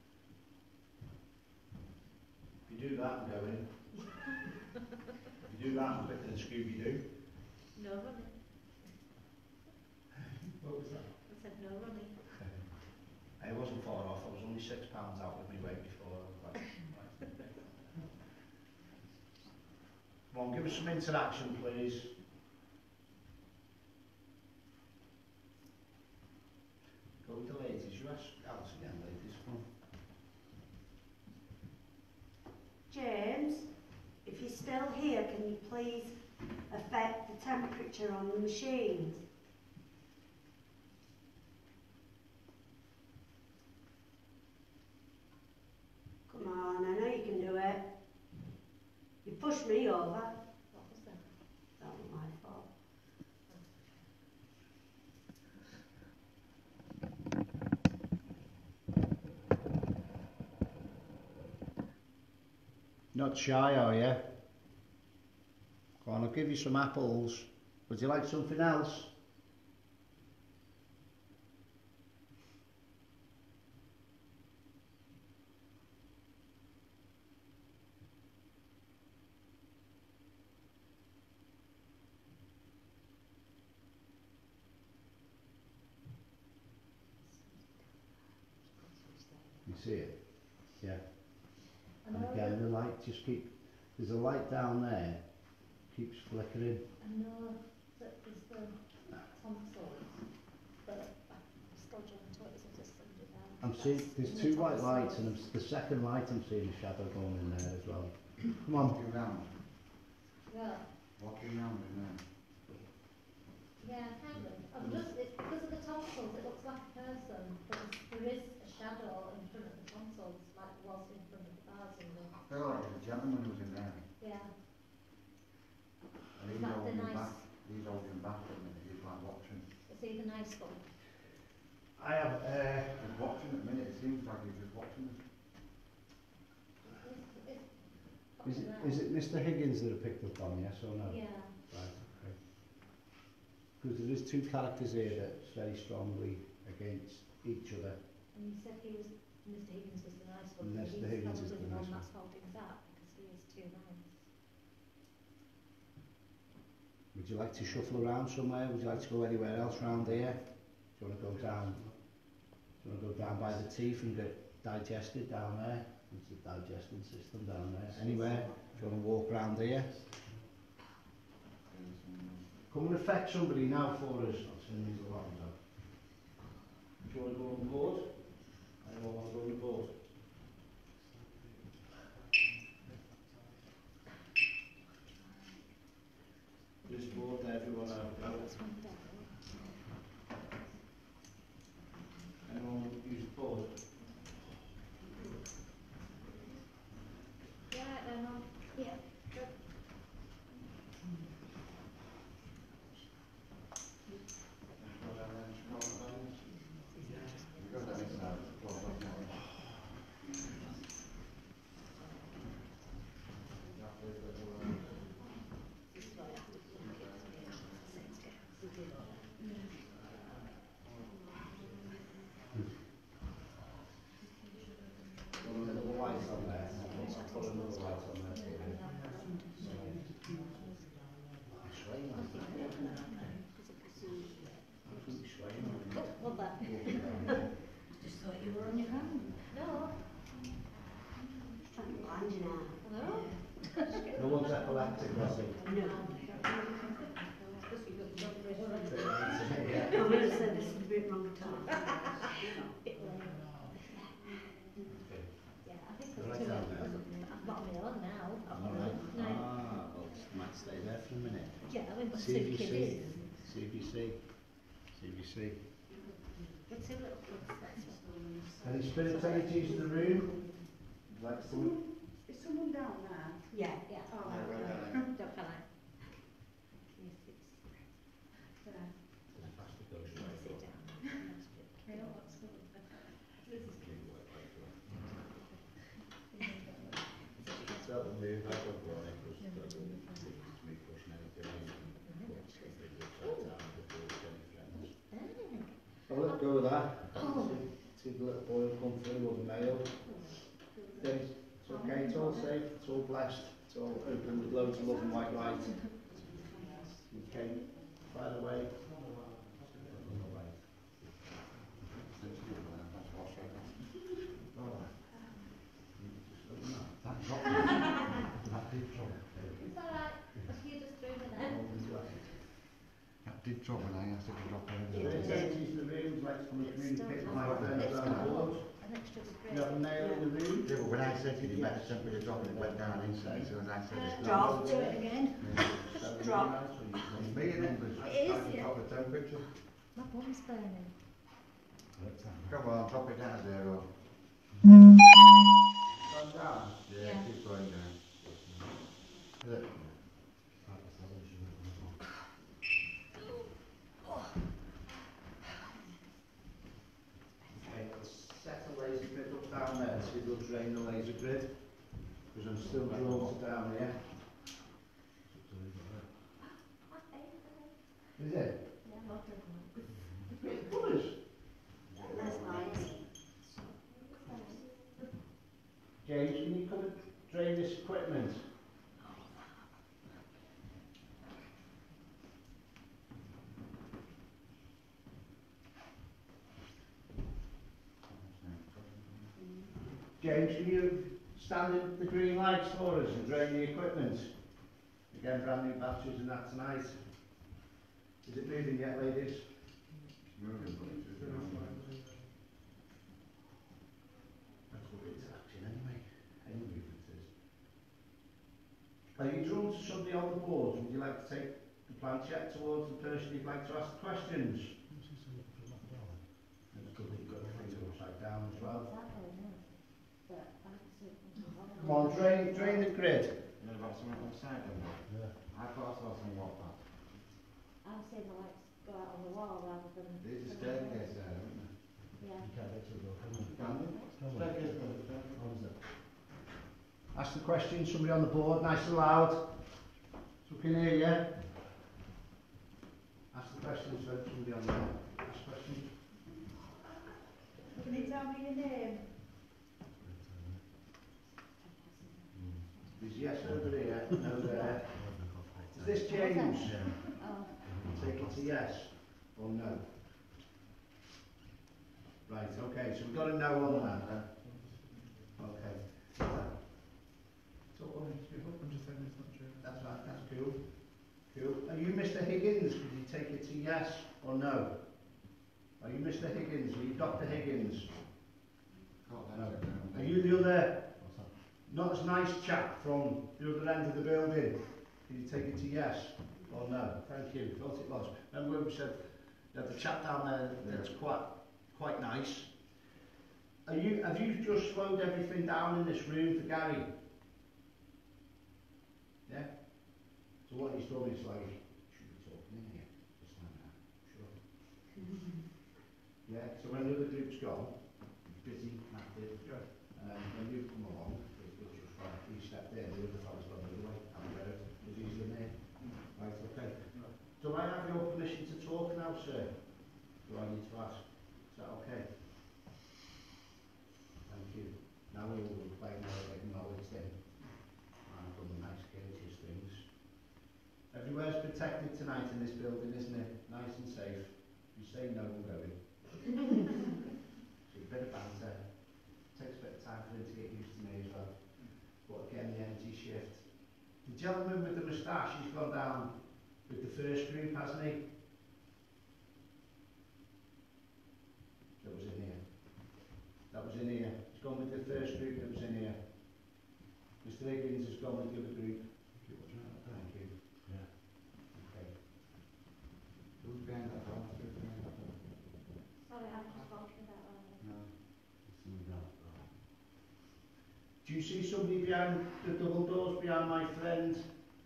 Speaker 2: If you do that, I'm going. If you do that, I'm quicker than Scooby-Doo.
Speaker 10: No running.
Speaker 2: What was that?
Speaker 10: I said no running.
Speaker 2: I wasn't far off, I was only six pounds out with my weight before. Come on, give us some interaction, please. Go with the ladies, you ask Alice again, ladies. Come on.
Speaker 9: James, if you're still here, can you please affect the temperature on the machines? Come on, I know you can do it. You pushed me over.
Speaker 10: What was that?
Speaker 9: That was my fault.
Speaker 2: Not shy, are you? Go on, I'll give you some apples. Would you like something else? You see it? Yeah.
Speaker 10: I
Speaker 2: And
Speaker 10: know
Speaker 2: again, the light just keep, there's a light down there, keeps flickering.
Speaker 10: I know that there's the tonsils, but I'm still trying to it as if there's somebody there.
Speaker 2: I'm seeing, there's two white lights and the second light I'm seeing a shadow going in there as well. Come on.
Speaker 7: Walking round,
Speaker 10: Yeah,
Speaker 7: walking round in there.
Speaker 10: yeah, kind of. I'm just, it's because of the tonsils, it looks like a person, but there's- there is a shadow in front of the tonsils.
Speaker 7: He's holding back at the minute, he's like watching.
Speaker 10: Is he the nice one?
Speaker 2: I have, uh,
Speaker 7: He's watching at the minute, it seems like he's just watching us.
Speaker 2: is it, is it Mister Higgins that have picked up on, yes or no?
Speaker 10: Yeah.
Speaker 2: Right, okay. Because there is two characters here that's very strongly against each other.
Speaker 10: And you said he was, Mister Higgins was the nice one. so
Speaker 2: Mister
Speaker 10: he's
Speaker 2: Higgins is
Speaker 10: probably
Speaker 2: the nice
Speaker 10: one
Speaker 2: one.
Speaker 10: that's holding back because he is too nice.
Speaker 2: Would you like to shuffle around somewhere? Would you like to go anywhere else round here? Do you want to go down? Do you want to go down by the teeth and get digested down there? It's the digesting system down there. Anywhere? Do you want to walk round here? Come and affect somebody now for us. I'll turn these alarms up. Do you want to go on board? Anyone want to go on board? This board, everyone out. Anyone use the board?
Speaker 10: Yeah, then I'll, yeah. Good.
Speaker 2: Put another light on there. Put another light on there. It's raining. Absolutely swaying.
Speaker 10: Well, that.
Speaker 9: Just thought you were on your own.
Speaker 10: No.
Speaker 9: Just trying to find you now.
Speaker 10: No.
Speaker 2: No one's epileptic, was it?
Speaker 9: No.
Speaker 2: Yeah.
Speaker 9: I'm going to say this is a bit wrong time.
Speaker 10: Yeah, I think
Speaker 2: Right
Speaker 10: it's too
Speaker 2: down
Speaker 10: late.
Speaker 2: there.
Speaker 10: I've got my own now.
Speaker 2: All right.
Speaker 10: No.
Speaker 2: Ah, well, might stay there for a minute.
Speaker 10: Yeah, we've got
Speaker 2: C
Speaker 10: two
Speaker 2: B C.
Speaker 10: kiddies.
Speaker 2: C B C. C B C.
Speaker 10: Got two little kids, that's what.
Speaker 2: Any spirit energies in the room? Like some?
Speaker 5: Is someone down there?
Speaker 9: Yeah.
Speaker 10: Yeah.
Speaker 5: Oh,
Speaker 10: no,
Speaker 5: right,
Speaker 10: no,
Speaker 5: right.
Speaker 10: don't feel like. Yes, it's,
Speaker 5: Yeah.
Speaker 10: sit down. That's good.
Speaker 5: I know what's good.
Speaker 10: This is good.
Speaker 2: Tell them move, I don't want it, because that will lead to me pushing anything in. I'll let go of that. See the little boy come through, or the male. Then it's okay, it's all safe, it's all blessed, it's all open with loads of love and white light. Okay, by the way.
Speaker 7: That dropped. That did drop.
Speaker 10: It's alright. You just threw me there.
Speaker 7: That did drop when I asked it to drop over.
Speaker 2: Spirit energies in the room, would like to come and communicate with my friends
Speaker 10: It's
Speaker 2: around the board.
Speaker 10: an extra spray.
Speaker 2: You have a nail in the room?
Speaker 7: Yeah, but when I said to you, you better simply drop it, it went down inside, so as I said, it's
Speaker 9: Drop, do it again. Drop.
Speaker 7: It's me and it was,
Speaker 10: It
Speaker 7: I
Speaker 10: is,
Speaker 7: can
Speaker 10: yeah.
Speaker 7: drop the temperature.
Speaker 10: My bum's burning.
Speaker 7: Come on, drop it down to zero.
Speaker 2: Calm down.
Speaker 7: Yeah,
Speaker 10: Yeah.
Speaker 7: keep going down. Is it?
Speaker 2: Okay, let's set the laser grid up down there, see if we'll drain the laser grid. Because I'm still drawn to down here. Is it? Pretty colours.
Speaker 9: That's nice.
Speaker 2: James, can you come and drain this equipment? James, can you stand in the green lights for us and drain the equipment? Again, brand new batteries and that tonight. Is it moving yet, ladies?
Speaker 7: Moving, but it's just wrong.
Speaker 2: That's what it's action anyway. Any movement is. Are you drawn to somebody on the board? Would you like to take the planchette towards the person you'd like to ask the questions? And it's good that you've got the finger upside down as well. Come on, drain, drain the grid.
Speaker 7: You know about something on the side of it? Yeah. I thought I saw some walk back.
Speaker 10: seeing the lights go out on the wall rather than.
Speaker 7: There's a staircase there, isn't there?
Speaker 10: Yeah.
Speaker 2: You can't get to the door, can you?
Speaker 7: Can you?
Speaker 2: Staircase, brother, staircase. What is it? Ask the question, somebody on the board, nice and loud. So we can hear you. Ask the question, so somebody on the board. Ask the question.
Speaker 1: Can you tell me your name?
Speaker 2: There's yes over here, no there. Is this James?
Speaker 10: Oh.
Speaker 2: Take it to yes or no. Right, okay, so we've got a no on that then. Okay. So,
Speaker 11: I'm just saying it's not true.
Speaker 2: that's right, that's cool. Cool. Are you Mister Higgins? Could you take it to yes or no? Are you Mister Higgins? Are you Doctor Higgins?
Speaker 7: Got that
Speaker 2: No.
Speaker 7: down
Speaker 2: Are
Speaker 7: there.
Speaker 2: you the other, not as nice chap from the other end of the building? Can you take it to yes or no? Thank you. Thought it was. Remember when we said that the chap down there that's quite quite nice. Are you have you just slowed everything down in this room for Gary? Yeah? So what he's done is like, should be talking in here, just like that, sure. Yeah, so when the other group's gone, he's busy, active, and when you come along, it's it's just like, he stepped in, the other fella's gone the other way, and where it was easy in there. Right, okay. Do I have your permission to talk now, sir? Do I need to ask? Is that okay? Thank you. Now we will play now, acknowledge them. I've done the nice courteous things. Everywhere's protected tonight in this building, isn't it? Nice and safe. If you say no, we're going. So a bit of banter. Takes a bit of time for him to get used to me as well. But again, the energy shift. The gentleman with the moustache, he's gone down with the first group, hasn't he? That was in here. That was in here. He's gone with the first group that was in here. Mister Higgins has gone with the other group. Thank you.
Speaker 7: Yeah.
Speaker 2: Okay.
Speaker 7: Who's behind that door? Who's behind that door?
Speaker 10: Sorry, I'm just walking about earlier.
Speaker 7: No. It's not that.
Speaker 2: Do you see somebody behind the double doors behind my friend?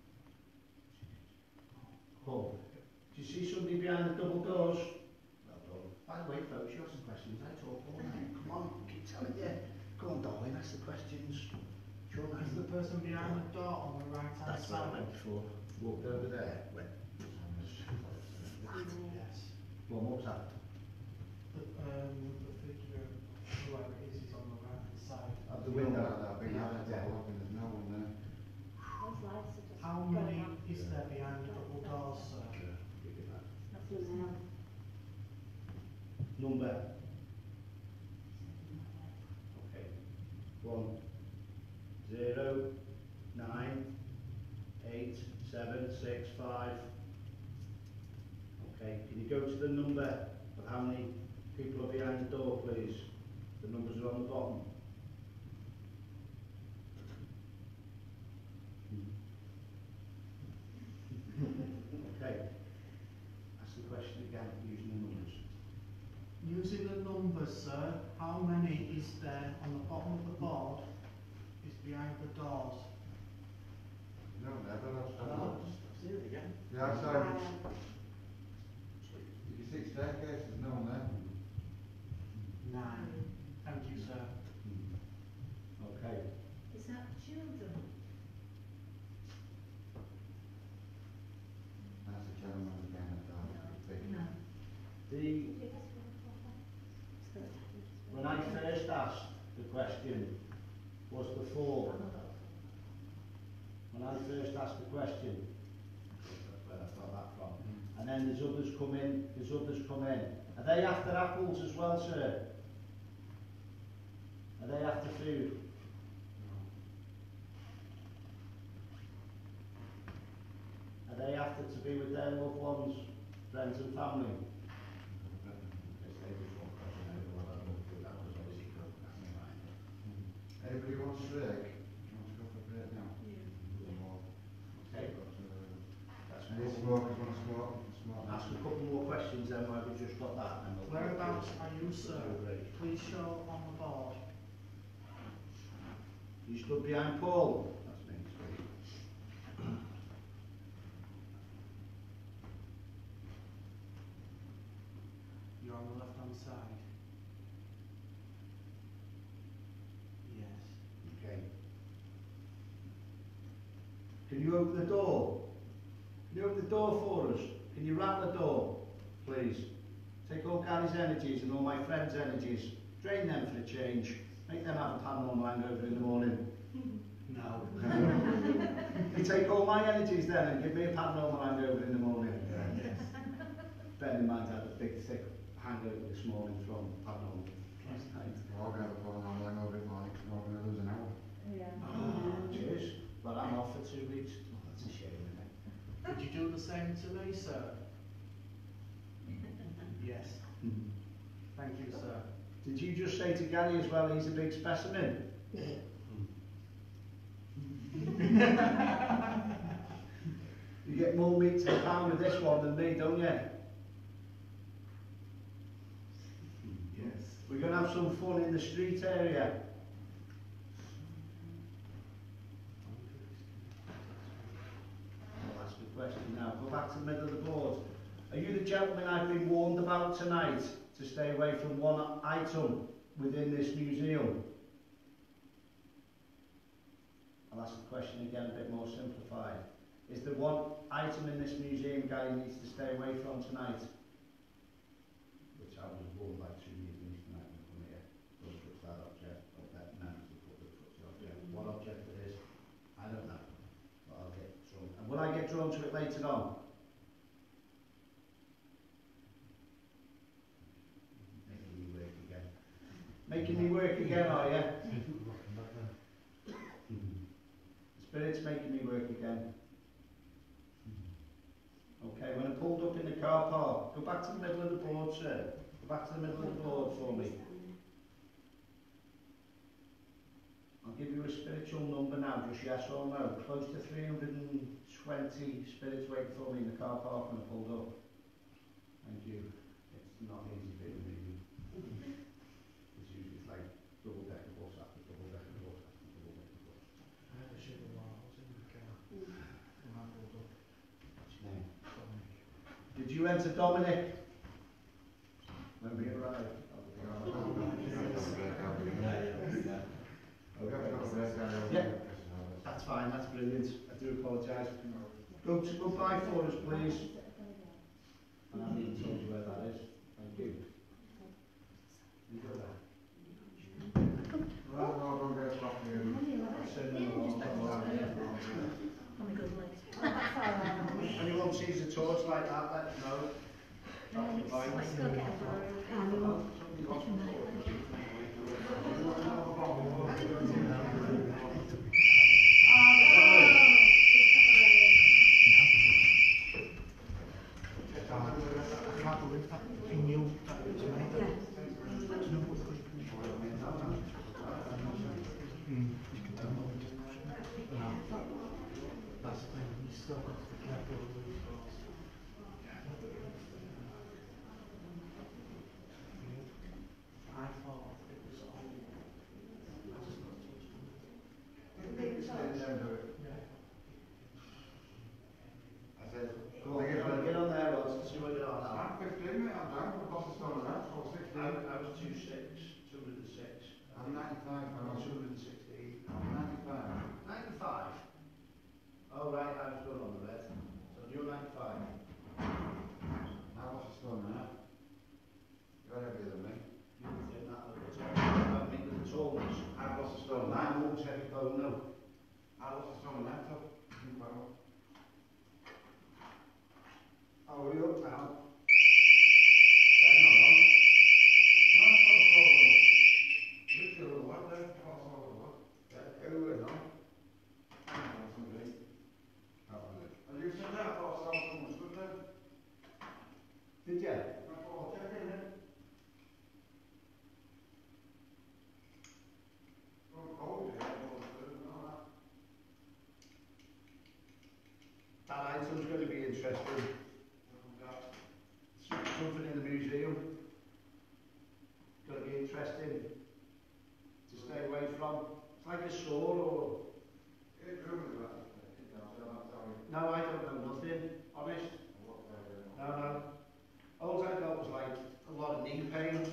Speaker 2: Paul. Do you see somebody behind the double doors? Well done. By the way, folks, you have some questions. I talk all night. Come on, keep telling you. Come on, darling, ask the questions. Sure,
Speaker 11: Is the person behind the door on the right hand
Speaker 2: That's what I
Speaker 11: side?
Speaker 2: went before. Walked over there. Went.
Speaker 11: Yes.
Speaker 2: Well, what was that?
Speaker 11: The, um, the figure, whoever it is, is on the right hand side.
Speaker 2: At the window.
Speaker 7: That behind the door, and there's no one there.
Speaker 10: Those lights are just
Speaker 11: How
Speaker 10: going
Speaker 11: many
Speaker 10: on.
Speaker 11: is there behind the double doors, sir?
Speaker 10: Nothing now.
Speaker 2: Number. Okay. One, zero, nine, eight, seven, six, five. Okay. Can you go to the number of how many people are behind the door, please? The numbers are on the bottom. Okay. Ask the question again using the numbers.
Speaker 11: Using the numbers, sir, how many is there on the bottom of the board is behind the doors?
Speaker 7: No, never. That's
Speaker 6: No,
Speaker 7: that.
Speaker 6: see it again.
Speaker 7: Yeah, sorry. You can see staircase, there's no one there.
Speaker 11: Nine. Thank you, sir.
Speaker 2: Okay.
Speaker 10: Is that children?
Speaker 7: That's the gentleman behind the door. Big.
Speaker 10: No.
Speaker 2: The when I first asked the question, was the four. When I first asked the question, that's where I got that from. And then there's others come in, there's others come in. Are they after apples as well, sir? Are they after food? Are they after to be with their loved ones, friends and family?
Speaker 7: Anybody wants a break? Do you want to go for a break now? Yeah. More.
Speaker 2: Okay.
Speaker 7: That's Any smokers want to smoke? Smoke.
Speaker 2: Ask a couple more questions then while we've just got that. And we'll
Speaker 11: Whereabouts are you, sir? Please show on the board.
Speaker 2: You stood behind Paul. That's me. Sorry.
Speaker 11: inside. Yes.
Speaker 2: Okay. Can you open the door? Can you open the door for us? Can you wrap the door, please? Take all Gary's energies and all my friends' energies. Drain them for a change. Make them have a paranormal hangover in the morning.
Speaker 11: No.
Speaker 2: You take all my energies then and give me a paranormal hangover in the morning.
Speaker 11: Yes.
Speaker 2: Bear in mind I had a big thick hangover this morning from paranormal last night.
Speaker 7: We're all going to have a paranormal hangover in the morning because we're all going to lose an hour.
Speaker 10: Yeah.
Speaker 2: Oh, cheers. But I'm off for two weeks. Oh, that's a shame, isn't it?
Speaker 11: Would you do the same to me, sir? Yes. Thank you, sir.
Speaker 2: Did you just say to Gary as well he's a big specimen? You get more meat to the pound with this one than me, don't you?
Speaker 11: Yes.
Speaker 2: We're going to have some fun in the street area. I'll ask a question now. Go back to the middle of the board. Are you the gentleman I've been warned about tonight to stay away from one item within this museum? I'll ask the question again a bit more simplified. Is there one item in this museum Gary needs to stay away from tonight? Which I was warned by two meetings tonight when I come here. Don't touch that object, or that man to put the touch the object. What object it is, I don't know. But I'll get drawn. And will I get drawn to it later on? Making me work again. Making me work again, are you? Spirit's making me work again. Okay, when I pulled up in the car park, go back to the middle of the board, sir. Go back to the middle of the board for me. I'll give you a spiritual number now, just yes or no. Close to three hundred twenty spirits waiting for me in the car park when I pulled up. Thank you. It's not easy being a medium. It's usually like double decker bus after double decker bus after double decker bus.
Speaker 11: I had a shiver while I was in the car. When I pulled up.
Speaker 2: What's your name?
Speaker 11: Dominic.
Speaker 2: Did you enter Dominic? When we arrived. Yeah, that's fine, that's brilliant. I do apologise. Go to goodbye for us, please. And I haven't even told you where that is. Thank you. You go there.
Speaker 7: Well, no, don't get stuck here.
Speaker 2: Anyone sees a torch like that, let us know. That'll be fine.
Speaker 10: Let's go get
Speaker 11: I can't believe that he knew that it was me. Mm, you can tell me. No. That's the thing, you still got to be careful of those doors. I thought it was all. I just got to
Speaker 7: I said,
Speaker 2: Go on, get on, get on there, Ross, and see what you are now.
Speaker 7: I'm fifteen, mate, I'm down, I've lost a stone and a half, so sixteen.
Speaker 2: I, I was two six, two hundred and six.
Speaker 7: I'm ninety-five,
Speaker 2: I
Speaker 7: I'm
Speaker 2: was two hundred and sixteen.
Speaker 7: ninety-five.
Speaker 2: ninety-five? Oh right, I was good on the red. So you're ninety-five.
Speaker 7: I lost a stone and a half. You're heavier than me.
Speaker 2: You would think that was about me with the tallness.
Speaker 7: I've lost a stone and a
Speaker 2: My
Speaker 7: half.
Speaker 2: mum's heavy bone, no.
Speaker 7: I lost a stone and a half, though. Incredible. Oh, are you up now? They're not on. No, I've got a stone and a half. Literally a little one there, I've got a stone and a half. Yeah, who is on? I don't know, somebody. That was it. Have you seen that? I thought I saw someone stood there.
Speaker 2: Did you?
Speaker 7: I thought, I'll check in there. Oh, cold, yeah, I thought it was good, no, that.
Speaker 2: That item's going to be interesting. Something in the museum. Going to be interesting to stay away from. It's like a sword or...
Speaker 7: It proves that.
Speaker 2: No, I don't know nothing. Honest. No, no. All I got was like a lot of knee pain.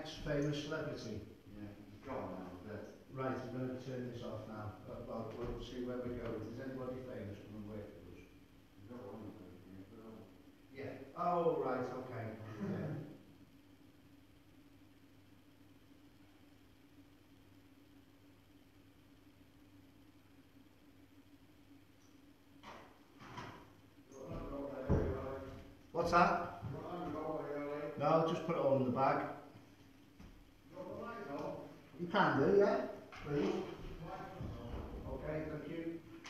Speaker 2: next famous celebrity?
Speaker 7: Yeah, gone now, but
Speaker 2: Right, I'm going to turn this off now. Uh, Well, we'll see where we go. If there's anybody famous, come and work with us.
Speaker 7: we've got one of them here, but I'll
Speaker 2: Yeah. Oh, right, okay. Yeah. What's that? No, just put it all in the bag. You can do, yeah? Please. Okay, thank you.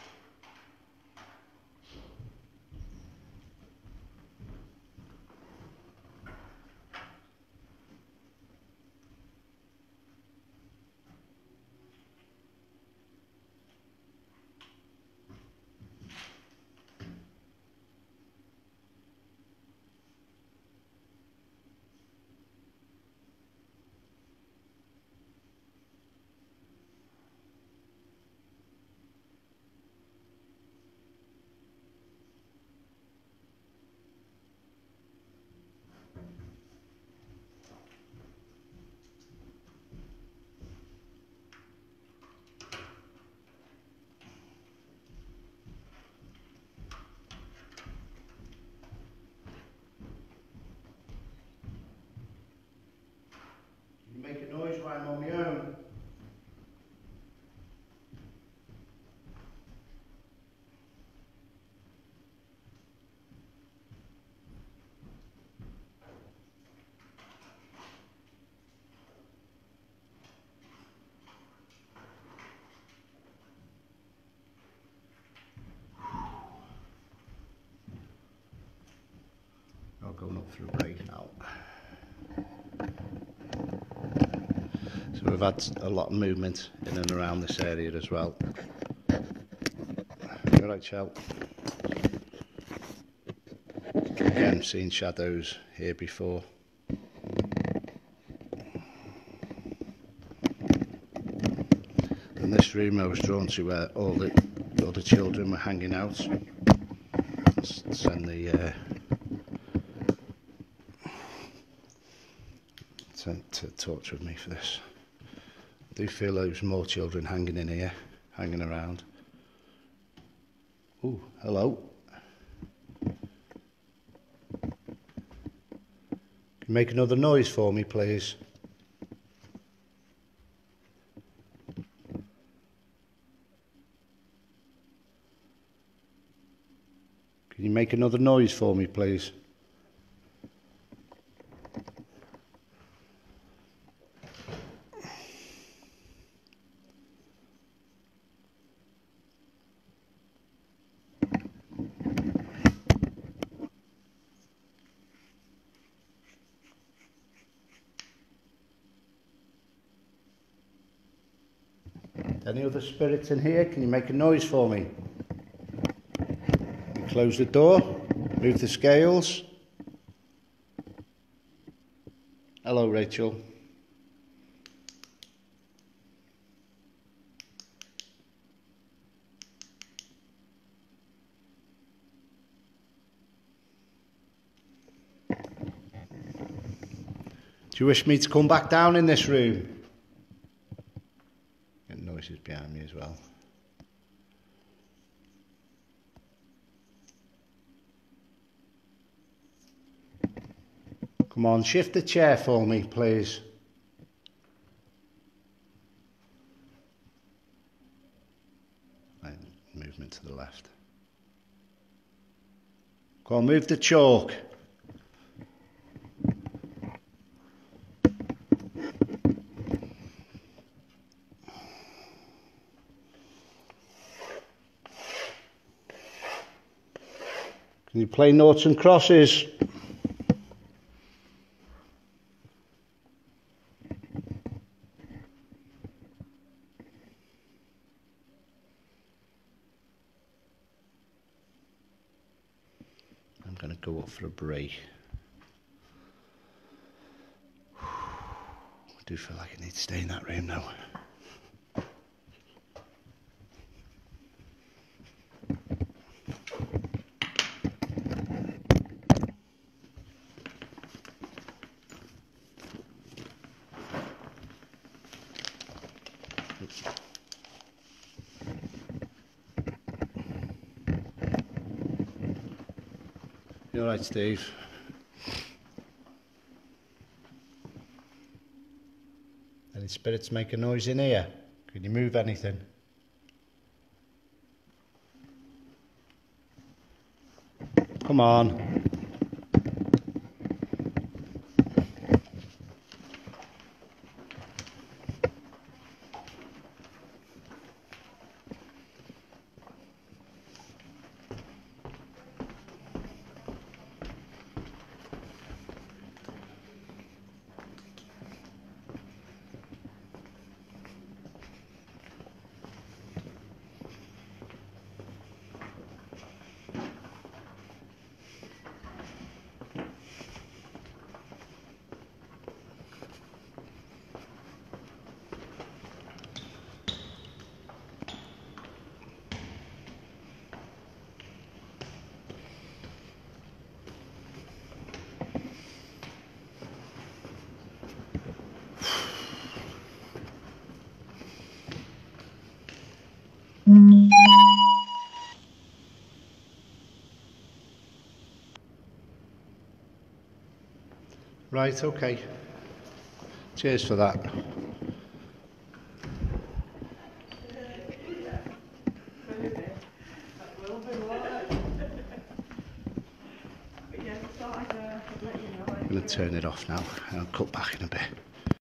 Speaker 2: You make a noise while I'm on my own. I'll go up for a break now. So we've had a lot of movement in and around this area as well. All right, Shell. Again, seen shadows here before. And this room I was drawn to where all the all the children were hanging out. Send the uh, to, to torture with me for this. I do feel there's more children hanging in here, hanging around. Ooh, hello. Can you make another noise for me, please? Can you make another noise for me, please? Any other spirits in here? Can you make a noise for me? Close the door, move the scales. Hello, Rachel. Do you wish me to come back down in this room? Get noises behind me as well. Come on, shift the chair for me, please. Right, movement to the left. Go on, move the chalk. Can you play noughts and crosses? I'm going to go up for a break. I do feel like I need to stay in that room now. You alright, Steve? Any spirits make a noise in here? Can you move anything? Come on. Right, okay. Cheers for that. I'm going to turn it off now and I'll cut back in a bit.